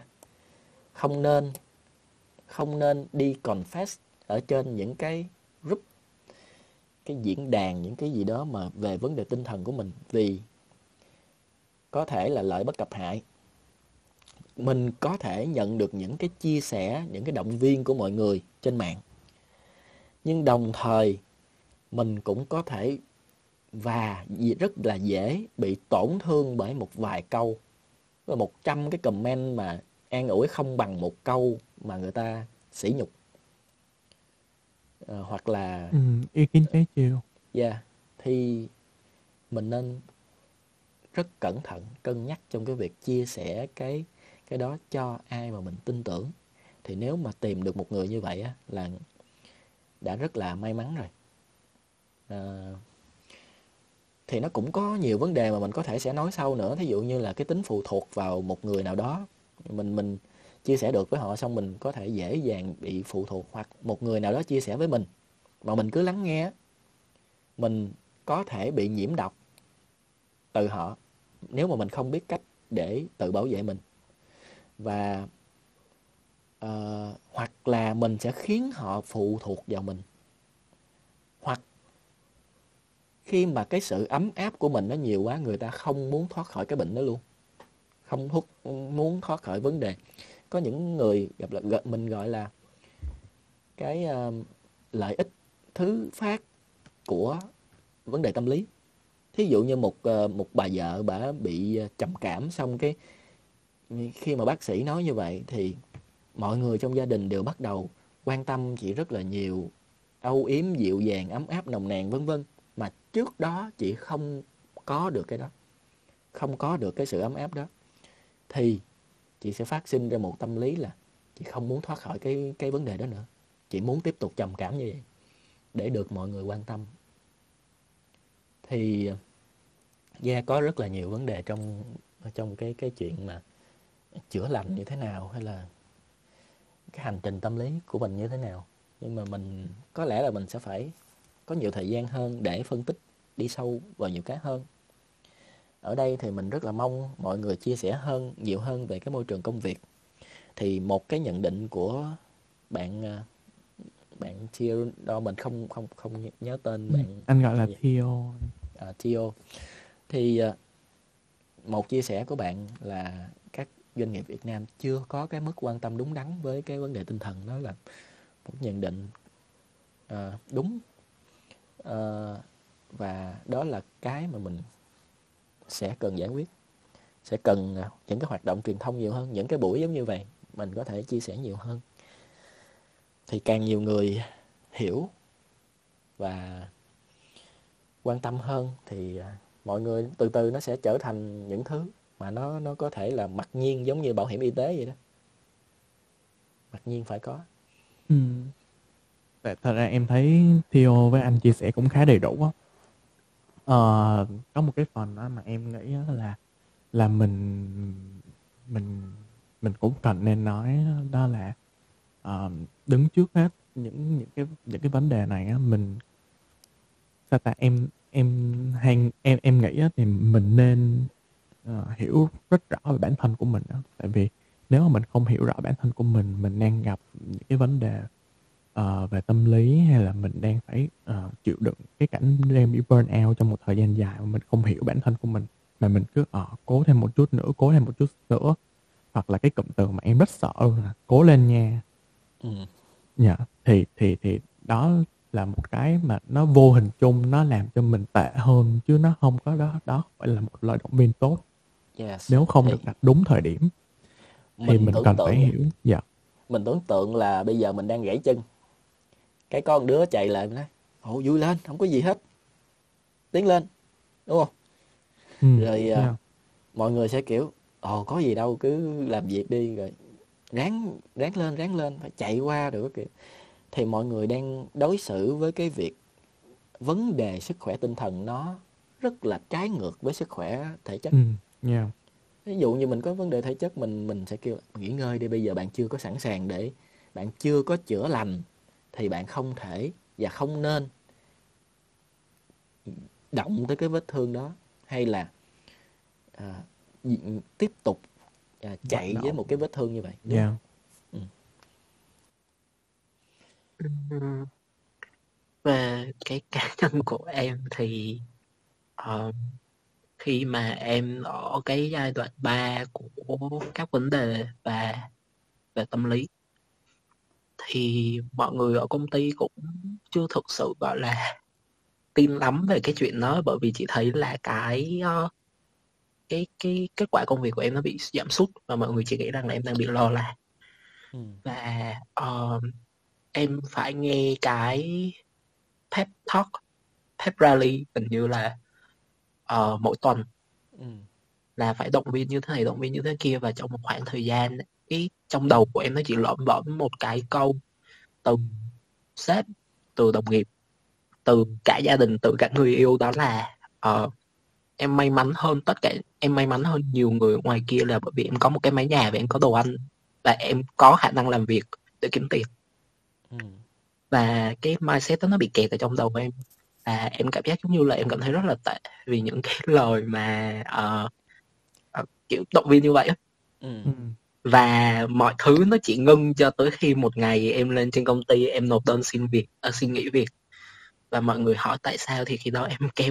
Không nên đi confess ở trên những cái group, cái diễn đàn, những cái gì đó mà về vấn đề tinh thần của mình, vì có thể là lợi bất cập hại. Mình có thể nhận được những cái chia sẻ, những cái động viên của mọi người trên mạng, nhưng đồng thời mình cũng có thể và rất là dễ bị tổn thương bởi một vài câu. 100 cái comment mà an ủi không bằng một câu mà người ta sỉ nhục. Hoặc là Ý kiến trái chiều. thì mình nên rất cẩn thận, cân nhắc trong cái việc chia sẻ cái đó cho ai mà mình tin tưởng. Thì nếu mà tìm được một người như vậy á, là đã rất là may mắn rồi. Thì nó cũng có nhiều vấn đề mà mình có thể sẽ nói sau nữa. Thí dụ như là cái tính phụ thuộc vào một người nào đó, mình chia sẻ được với họ, xong mình có thể dễ dàng bị phụ thuộc. Hoặc một người nào đó chia sẻ với mình mà mình cứ lắng nghe, mình có thể bị nhiễm độc từ họ nếu mà mình không biết cách để tự bảo vệ mình. Và hoặc là mình sẽ khiến họ phụ thuộc vào mình. Hoặc khi mà cái sự ấm áp của mình nó nhiều quá, người ta không muốn thoát khỏi cái bệnh đó luôn, không muốn thoát khỏi vấn đề. Có những người mình gọi là cái lợi ích thứ phát của vấn đề tâm lý. Thí dụ như một bà vợ bả bị trầm cảm, xong cái khi mà bác sĩ nói như vậy thì mọi người trong gia đình đều bắt đầu quan tâm chị rất là nhiều, âu yếm, dịu dàng, ấm áp, nồng nàn, vân vân. Mà trước đó chị không có được cái đó, không có được cái sự ấm áp đó, thì chị sẽ phát sinh ra một tâm lý là chị không muốn thoát khỏi cái vấn đề đó nữa. Chị muốn tiếp tục trầm cảm như vậy để được mọi người quan tâm. Thì có rất là nhiều vấn đề trong cái chuyện mà chữa lành như thế nào, hay là cái hành trình tâm lý của mình như thế nào. Nhưng mà mình có lẽ là mình sẽ phải có nhiều thời gian hơn để phân tích, đi sâu vào nhiều cái hơn. Ở đây thì mình rất là mong mọi người chia sẻ nhiều hơn về cái môi trường công việc. Thì một cái nhận định của bạn Theo, mình không nhớ tên bạn. Anh gọi là Theo. Theo. Thì một chia sẻ của bạn là các doanh nghiệp Việt Nam chưa có cái mức quan tâm đúng đắn với cái vấn đề tinh thần. Đó là một nhận định đúng, và đó là cái mà mình sẽ cần giải quyết, sẽ cần những cái hoạt động truyền thông nhiều hơn, những cái buổi giống như vậy mình có thể chia sẻ nhiều hơn. Thì càng nhiều người hiểu và quan tâm hơn thì mọi người từ từ nó sẽ trở thành những thứ mà nó có thể là mặc nhiên, giống như bảo hiểm y tế vậy đó. Mặc nhiên phải có. Tại thật ra em thấy Theo với anh chia sẻ cũng khá đầy đủ á. Có một cái phần đó mà em nghĩ á là mình mình cũng cần nên nói, đó là đứng trước hết những cái vấn đề này á, mình sao ta em nghĩ á, thì mình nên hiểu rất rõ về bản thân của mình á. Tại vì nếu mà mình không hiểu rõ bản thân của mình đang gặp những cái vấn đề về tâm lý, hay là mình đang phải chịu đựng cái cảnh đang bị burn out trong một thời gian dài mà mình không hiểu bản thân của mình, mà mình cứ cố thêm một chút nữa, cố thêm một chút nữa, hoặc là cái cụm từ mà em rất sợ là cố lên nha. Ừ. Dạ, thì đó là một cái mà nó vô hình chung nó làm cho mình tệ hơn, chứ nó không có đó phải là một lời động viên tốt. Yes. Nếu không Thì được đặt đúng thời điểm thì mình mình tưởng cần phải tượng hiểu. Dạ. mình tưởng tượng là bây giờ mình đang gãy chân, cái có một đứa chạy lại nói: "Ồ, vui lên, không có gì hết, tiến lên", đúng không? Ừ. Rồi Dạ. mọi người sẽ kiểu: "Ồ, có gì đâu, cứ làm việc đi, rồi ráng ráng lên, phải chạy qua được", kiểu. Thì mọi người đang đối xử với cái việc vấn đề sức khỏe tinh thần nó rất là trái ngược với sức khỏe thể chất. Ừ. Dạ. Ví dụ như mình có vấn đề thể chất, mình sẽ kêu nghỉ ngơi đi, bây giờ bạn chưa có sẵn sàng, để bạn chưa có chữa lành thì bạn không thể và không nên động tới cái vết thương đó, hay là à, tiếp tục Vận chạy với động. một cái vết thương như vậy, đúng Dạ. không? Ừ. Ừm, Về cái cá nhân của em thì ờ, khi mà em ở cái giai đoạn 3 của các vấn đề về tâm lý, thì mọi người ở công ty cũng chưa thực sự gọi là tin lắm về cái chuyện đó, bởi vì chị thấy là cái kết quả công việc của em nó bị giảm sút, và mọi người chỉ nghĩ rằng là em đang bị lo lắng. Ừ. Và em phải nghe cái pep talk, pep rally hình như là mỗi tuần, Ừ. là phải động viên như thế này, động viên như thế kia. Và trong một khoảng thời gian, cái trong đầu của em nó chỉ lẩm bẩm một cái câu từ sếp, từ đồng nghiệp, từ cả gia đình, từ cả người yêu, đó là em may mắn hơn tất cả, em may mắn hơn nhiều người ngoài kia là bởi vì em có một cái mái nhà và em có đồ ăn, và em có khả năng làm việc để kiếm tiền. Ừ. Và cái mindset đó nó bị kẹt ở trong đầu em, và em cảm giác giống như là em cảm thấy rất là tệ vì những cái lời mà kiểu động viên như vậy á. Ừ. Ừ. Và mọi thứ nó chỉ ngưng cho tới khi một ngày em lên trên công ty, em nộp đơn xin nghỉ việc, và mọi người hỏi tại sao, thì khi đó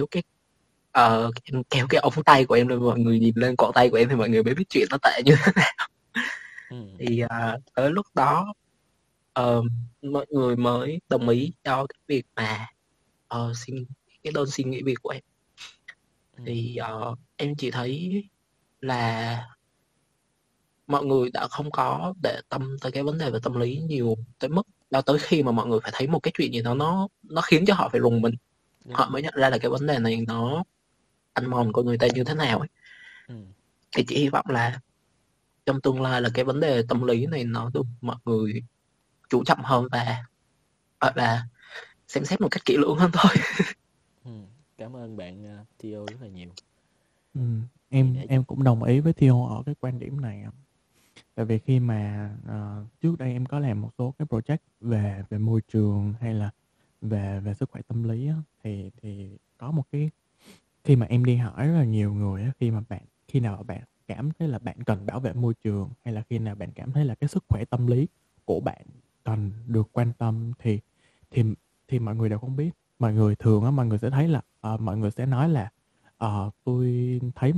em kéo cái ống tay của em lên, mọi người nhìn lên cổ tay của em thì mọi người mới biết chuyện nó tệ như thế nào. Ừ. Thì tới lúc đó ờ, mọi người mới đồng ý cho cái việc mà xin cái đơn xin nghỉ việc của em. Ừ. Thì em chỉ thấy là mọi người đã không có để tâm tới cái vấn đề về tâm lý nhiều tới mức cho tới khi mà mọi người phải thấy một cái chuyện gì đó nó khiến cho họ phải rùng mình, Đúng họ rồi. mới nhận ra là cái vấn đề này nó ăn mòn con người ta như thế nào ấy. Ừ. Thì chỉ hy vọng là trong tương lai là cái vấn đề tâm lý này nó được mọi người chú trọng hơn, và gọi là xem xét một cách kỹ lưỡng hơn thôi. Ừ. Cảm ơn bạn Theo rất là nhiều. Ừ. Thì em để em cũng đồng ý với Theo ở cái quan điểm này ạ. Tại vì khi mà trước đây em có làm một số cái project về về môi trường, hay là về về sức khỏe tâm lý á, thì có một cái, khi mà em đi hỏi rất là nhiều người á, khi nào bạn cảm thấy là bạn cần bảo vệ môi trường, hay là khi nào bạn cảm thấy là cái sức khỏe tâm lý của bạn cần được quan tâm, thì thì mọi người đều không biết. Mọi người thường á, mọi người sẽ thấy là mọi người sẽ nói là tôi thấy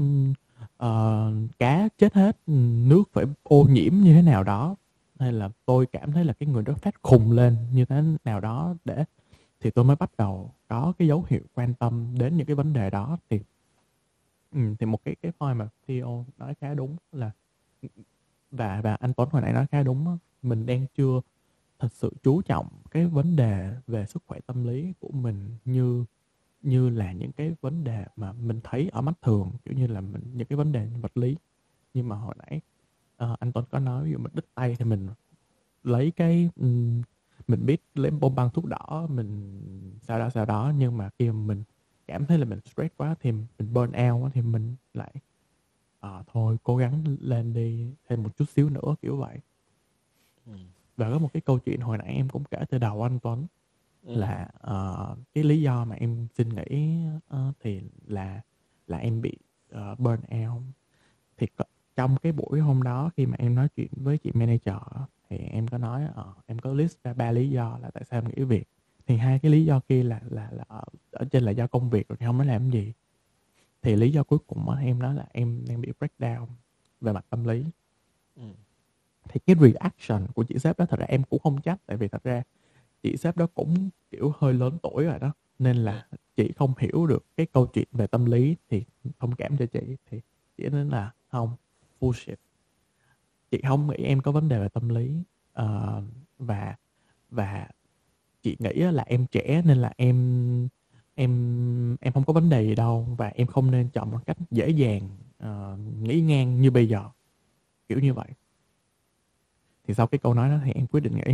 cá chết hết, nước phải ô nhiễm như thế nào đó, hay là tôi cảm thấy là cái người đó phát khùng lên như thế nào đó, thì tôi mới bắt đầu có cái dấu hiệu quan tâm đến những cái vấn đề đó. Thì một cái point mà Theo nói khá đúng là, và anh Tuấn hồi nãy nói khá đúng á, mình đang chưa thật sự chú trọng cái vấn đề về sức khỏe tâm lý của mình như như là những cái vấn đề mà mình thấy ở mắt thường, kiểu như là những cái vấn đề vật lý. Nhưng mà hồi nãy anh Tuấn có nói, ví dụ mình đứt tay thì mình lấy cái mình biết lấy bông băng thuốc đỏ mình sau đó, nhưng mà khi mà mình cảm thấy là mình stress quá thì mình burn out quá, thì mình lại thôi cố gắng lên đi thêm một chút xíu nữa, kiểu vậy. Ừ. Và có một cái câu chuyện hồi nãy em cũng kể từ đầu anh Tuấn, Ừ. là cái lý do mà em xin nghỉ thì là em bị burn out. Thì trong cái buổi hôm đó khi mà em nói chuyện với chị manager á, thì em có nói em có list ra 3 lý do là tại sao em nghỉ việc. Thì hai cái lý do kia là ở trên là do công việc rồi thì không nói làm gì. Thì lý do cuối cùng á, em nói là em đang bị breakdown về mặt tâm lý. Ừ. Thì cái reaction của chị sếp đó thật ra em cũng không trách, tại vì thật ra chị sếp đó cũng kiểu hơi lớn tuổi rồi đó, nên Ừ. là chị không hiểu được cái câu chuyện về tâm lý thì thông cảm cho chị. Thì chị nói là không, bullshit, chị không nghĩ em có vấn đề về tâm lý. Ờ, và và chị nghĩ á là em trẻ nên là em không có vấn đề gì đâu, và em không nên chọn một cách dễ dàng nghĩ ngang như bây giờ, kiểu như vậy. Thì sau cái câu nói đó thì em quyết định nghỉ.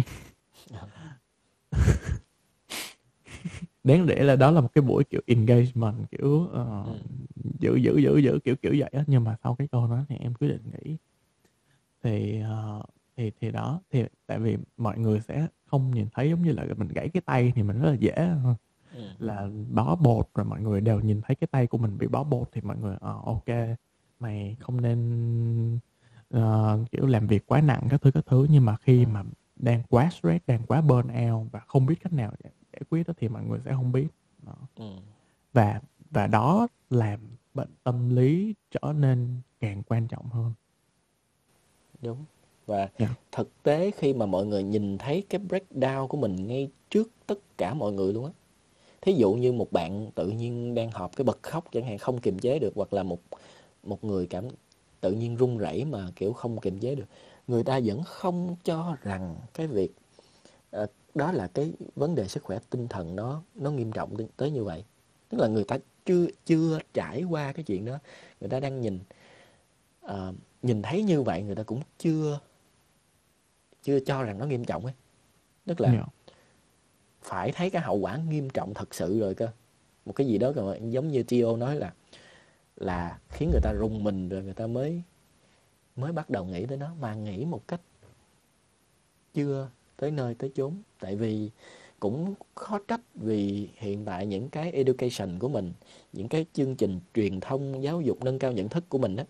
Đáng lẽ là đó là một cái buổi kiểu engagement, kiểu Ừ. giữ kiểu kiểu vậy á, nhưng mà sau cái câu đó thì em quyết định nghỉ. Thì thì đó, thì tại vì mọi người sẽ không nhìn thấy, giống như là mình gãy cái tay thì mình rất là dễ Ừ. là bó bột, rồi mọi người đều nhìn thấy cái tay của mình bị bó bột thì mọi người ok, mày không nên kiểu làm việc quá nặng các thứ. Nhưng mà Ừ. khi mà đang quá stress, đang quá burn out và không biết cách nào để giải quyết đó thì mọi người sẽ không biết đó. Ừ. và và đó làm bệnh tâm lý trở nên càng quan trọng hơn. Đúng. Và Dạ. thực tế khi mà mọi người nhìn thấy cái breakdown của mình ngay trước tất cả mọi người luôn á. Thí dụ như một bạn tự nhiên đang họp cái bật khóc chẳng hạn, không kiềm chế được, hoặc là một người tự nhiên run rẩy mà kiểu không kiềm chế được, người ta vẫn không cho rằng cái việc đó là cái vấn đề sức khỏe tinh thần nó nghiêm trọng tới như vậy. Tức là người ta chưa trải qua cái chuyện đó, người ta đang nhìn thấy như vậy, người ta cũng chưa cho rằng nó nghiêm trọng ấy. Tức là Dạ. phải thấy cái hậu quả nghiêm trọng thật sự rồi cơ. Một cái gì đó giống như Tio nói là khiến người ta rùng mình rồi người ta mới bắt đầu nghĩ tới nó, mà nghĩ một cách chưa tới nơi tới chốn. Tại vì cũng khó trách, vì hiện tại những cái education của mình, những cái chương trình truyền thông giáo dục nâng cao nhận thức của mình á,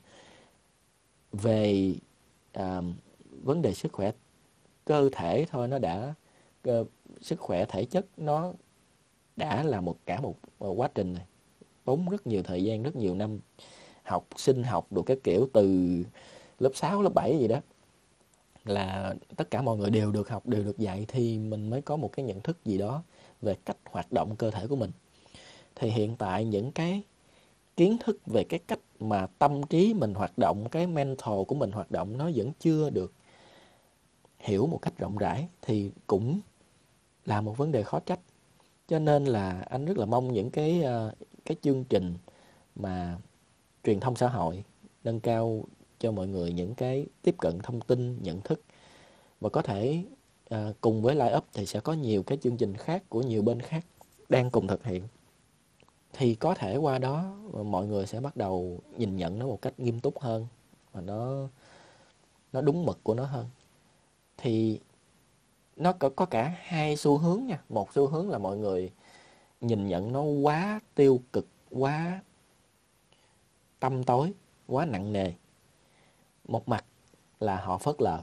về vấn đề sức khỏe cơ thể thôi, nó đã sức khỏe thể chất nó đã là một quá trình này, tốn rất nhiều thời gian, rất nhiều năm học, sinh học được cái kiểu từ lớp 6 lớp 7 gì đó, là tất cả mọi người đều được học, đều được dạy, thì mình mới có một cái nhận thức gì đó về cách hoạt động cơ thể của mình. Thì hiện tại những cái kiến thức về cái cách mà tâm trí mình hoạt động, cái mental của mình hoạt động, nó vẫn chưa được hiểu một cách rộng rãi, thì cũng là một vấn đề khó trách. Cho nên là anh rất là mong những cái chương trình mà truyền thông xã hội nâng cao cho mọi người những cái tiếp cận thông tin, nhận thức, và có thể cùng với Light Up thì sẽ có nhiều cái chương trình khác của nhiều bên khác đang cùng thực hiện. Thì có thể qua đó mọi người sẽ bắt đầu nhìn nhận nó một cách nghiêm túc hơn, và nó đúng mực của nó hơn. Thì nó có cả hai xu hướng nha. Một xu hướng là mọi người nhìn nhận nó quá tiêu cực, quá tăm tối, quá nặng nề. Một mặt là họ phớt lờ.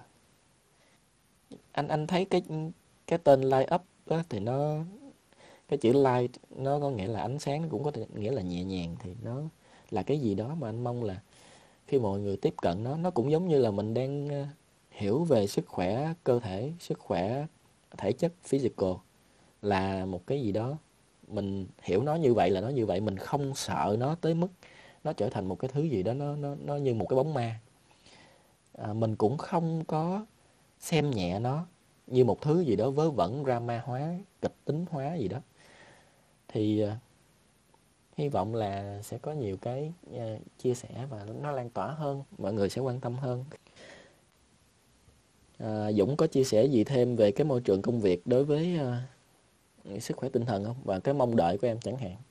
Anh thấy cái tên Light Up á, thì cái chữ light nó có nghĩa là ánh sáng, nó cũng có nghĩa là nhẹ nhàng. Thì nó là cái gì đó mà anh mong là khi mọi người tiếp cận nó cũng giống như là mình đang hiểu về sức khỏe cơ thể, sức khỏe thể chất, physical, là một cái gì đó. Mình hiểu nó như vậy là nó như vậy, mình không sợ nó tới mức nó trở thành một cái thứ gì đó nó như một cái bóng ma. Mình cũng không có xem nhẹ nó như một thứ gì đó vớ vẩn, drama hóa, kịch tính hóa gì đó. Thì hy vọng là sẽ có nhiều cái chia sẻ và nó lan tỏa hơn, mọi người sẽ quan tâm hơn. Dũng có chia sẻ gì thêm về cái môi trường công việc đối với sức khỏe tinh thần không? Và cái mong đợi của em chẳng hạn.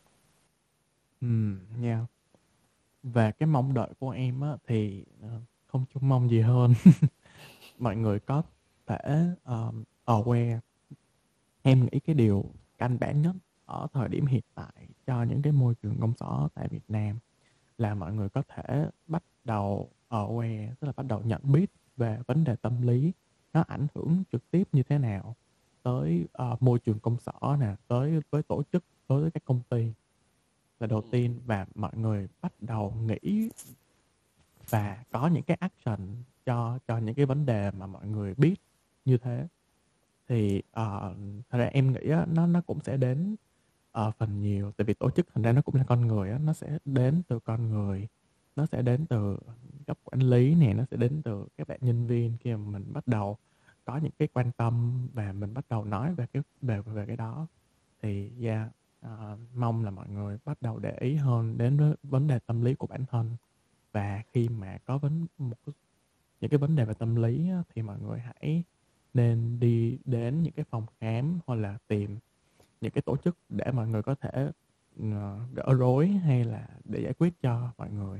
Nha. Và cái mong đợi của em á, thì không trông mong gì hơn mọi người có thể aware. Em nghĩ cái điều căn bản nhất ở thời điểm hiện tại cho những cái môi trường công sở tại Việt Nam là mọi người có thể bắt đầu aware, tức là bắt đầu nhận biết về vấn đề tâm lý nó ảnh hưởng trực tiếp như thế nào tới môi trường công sở nè, tới với tổ chức, đối với các công ty là đầu tiên, và mọi người bắt đầu nghĩ và có những cái action cho những cái vấn đề mà mọi người biết như thế. Thì thật ra em nghĩ á, nó cũng sẽ đến phần nhiều, tại vì tổ chức thành ra nó cũng là con người á, nó sẽ đến từ con người, nó sẽ đến từ cấp quản lý nè, nó sẽ đến từ các bạn nhân viên khi mà mình bắt đầu có những cái quan tâm và mình bắt đầu nói về cái đó. Thì mong là mọi người bắt đầu để ý hơn đến với vấn đề tâm lý của bản thân, và khi mà có những cái vấn đề về tâm lý á, thì mọi người hãy nên đi đến những cái phòng khám hoặc là tìm những cái tổ chức để mọi người có thể gỡ rối hay là để giải quyết cho mọi người.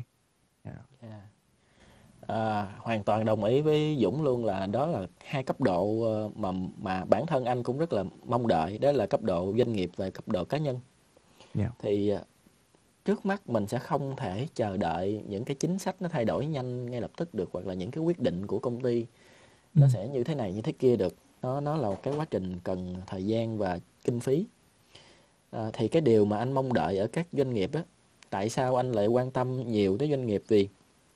Hoàn toàn đồng ý với Dũng luôn, là đó là hai cấp độ mà bản thân anh cũng rất là mong đợi, đó là cấp độ doanh nghiệp và cấp độ cá nhân. Thì trước mắt mình sẽ không thể chờ đợi những cái chính sách nó thay đổi nhanh ngay lập tức được, hoặc là những cái quyết định của công ty nó sẽ như thế này như thế kia được. Nó là một cái quá trình cần thời gian và kinh phí. Thì cái điều mà anh mong đợi ở các doanh nghiệp á, tại sao anh lại quan tâm nhiều tới doanh nghiệp? Vì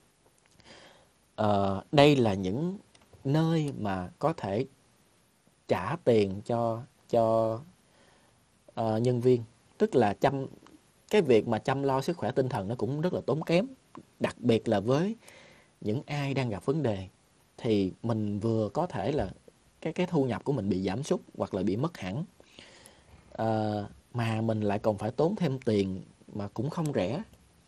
đây là những nơi mà có thể trả tiền cho nhân viên, tức là cái việc mà chăm lo sức khỏe tinh thần nó cũng rất là tốn kém, đặc biệt là với những ai đang gặp vấn đề. Thì mình vừa có thể là cái thu nhập của mình bị giảm sút hoặc là bị mất hẳn, mà mình lại còn phải tốn thêm tiền mà cũng không rẻ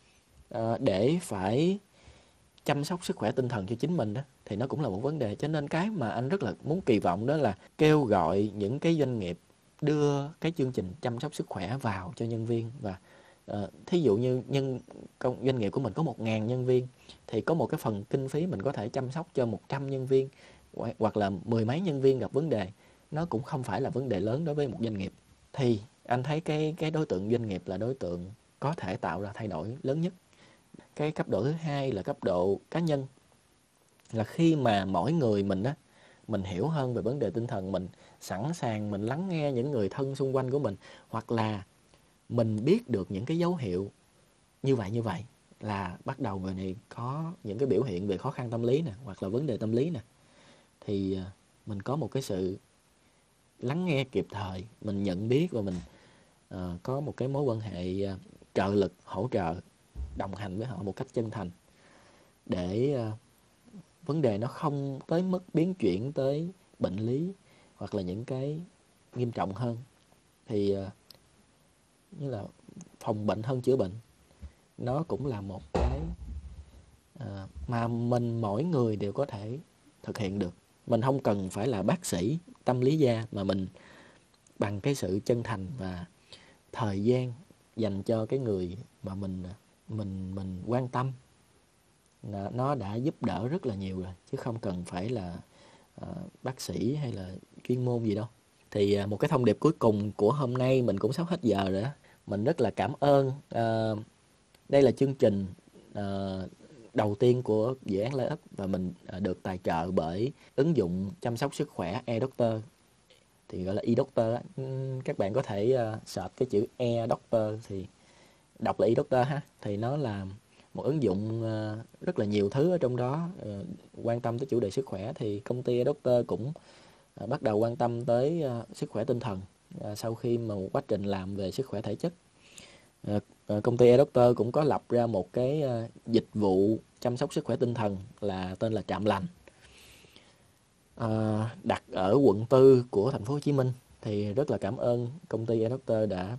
để phải chăm sóc sức khỏe tinh thần cho chính mình đó, thì nó cũng là một vấn đề. Cho nên cái mà anh rất là muốn kỳ vọng đó là kêu gọi những cái doanh nghiệp đưa cái chương trình chăm sóc sức khỏe vào cho nhân viên. Và thí dụ như doanh nghiệp của mình có 1.000 nhân viên thì có một cái phần kinh phí mình có thể chăm sóc cho 100 nhân viên hoặc là 10 mấy nhân viên gặp vấn đề. Nó cũng không phải là vấn đề lớn đối với một doanh nghiệp. Thì anh thấy cái đối tượng doanh nghiệp là đối tượng có thể tạo ra thay đổi lớn nhất. Cái cấp độ thứ hai là cấp độ cá nhân, là khi mà mỗi người mình hiểu hơn về vấn đề tinh thần, mình sẵn sàng mình lắng nghe những người thân xung quanh của mình, hoặc là mình biết được những cái dấu hiệu như vậy là bắt đầu người này có những cái biểu hiện về khó khăn tâm lý nè, hoặc là vấn đề tâm lý nè, thì mình có một cái sự lắng nghe kịp thời, mình nhận biết và mình có một cái mối quan hệ trợ lực, hỗ trợ, đồng hành với họ một cách chân thành, để vấn đề nó không tới mức biến chuyển tới bệnh lý hoặc là những cái nghiêm trọng hơn. Thì như là phòng bệnh hơn chữa bệnh, nó cũng là một cái mà mỗi người đều có thể thực hiện được. Mình không cần phải là bác sĩ tâm lý gia, mà mình bằng cái sự chân thành và thời gian dành cho cái người mà mình quan tâm, nó đã giúp đỡ rất là nhiều rồi, chứ không cần phải là bác sĩ hay là chuyên môn gì đâu. Thì một cái thông điệp cuối cùng của hôm nay, mình cũng sắp hết giờ rồi đó. Mình rất là cảm ơn, đây là chương trình đầu tiên của dự án Life Up, và mình được tài trợ bởi ứng dụng chăm sóc sức khỏe eDoctor, thì gọi là eDoctor. Các bạn có thể search cái chữ eDoctor thì đọc là eDoctor ha. Thì nó là một ứng dụng rất là nhiều thứ ở trong đó quan tâm tới chủ đề sức khỏe. Thì công ty eDoctor cũng bắt đầu quan tâm tới sức khỏe tinh thần sau khi mà một quá trình làm về sức khỏe thể chất. Công ty eDoctor cũng có lập ra một cái dịch vụ chăm sóc sức khỏe tinh thần là tên là Trạm Lành, đặt ở quận 4 của thành phố Hồ Chí Minh. Thì rất là cảm ơn công ty eDoctor đã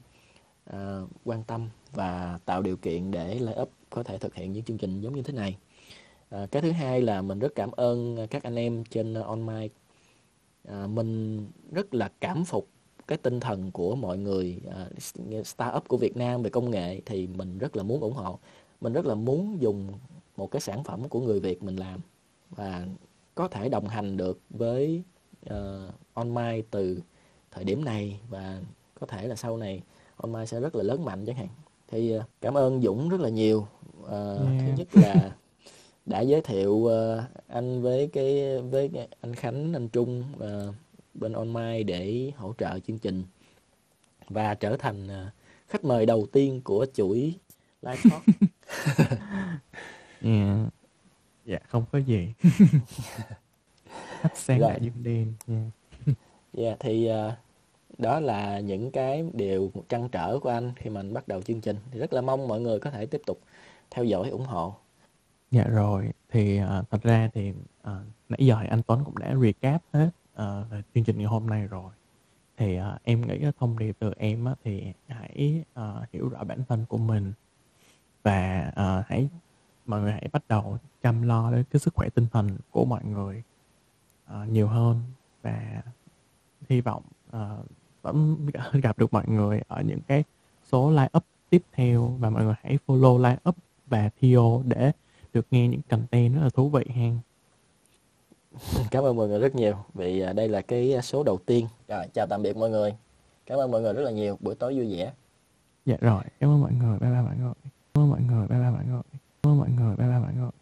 quan tâm và tạo điều kiện để Life Up có thể thực hiện những chương trình giống như thế này. Cái thứ hai là mình rất cảm ơn các anh em trên On Mic. Mình rất là cảm phục cái tinh thần của mọi người startup của Việt Nam về công nghệ, thì mình rất là muốn ủng hộ. Mình rất là muốn dùng một cái sản phẩm của người Việt mình làm và có thể đồng hành được với On Mic từ thời điểm này, và có thể là sau này On Mic sẽ rất là lớn mạnh chẳng hạn. Thì cảm ơn Dũng rất là nhiều. Thứ Yeah. nhất là đã giới thiệu anh với anh Khánh, anh Trung bên On Mic để hỗ trợ chương trình, và trở thành khách mời đầu tiên của chuỗi Live Talk. Yeah. Dạ không có gì. Thắp sáng Rồi, đại dương đen. Yeah. thì đó là những cái điều trăn trở của anh khi mà anh bắt đầu chương trình. Thì rất là mong mọi người có thể tiếp tục theo dõi, ủng hộ. Dạ rồi, thì thật ra thì nãy giờ thì anh Tuấn cũng đã recap hết về chương trình ngày hôm nay rồi. Thì em nghĩ thông điệp từ em thì hãy hiểu rõ bản thân của mình, và mọi người hãy bắt đầu chăm lo đến cái sức khỏe tinh thần của mọi người nhiều hơn, và hy vọng vẫn gặp được mọi người ở những cái số live up tiếp theo, và mọi người hãy follow live up và Theo để được nghe những content rất là thú vị ha. Cảm ơn mọi người rất nhiều vì đây là cái số đầu tiên. Rồi, chào tạm biệt mọi người. Cảm ơn mọi người rất là nhiều. Buổi tối vui vẻ. Dạ rồi, cảm ơn mọi người, bye bye mọi người. Cảm ơn mọi người, bye bye mọi người. Cảm ơn mọi người, bye bye mọi người.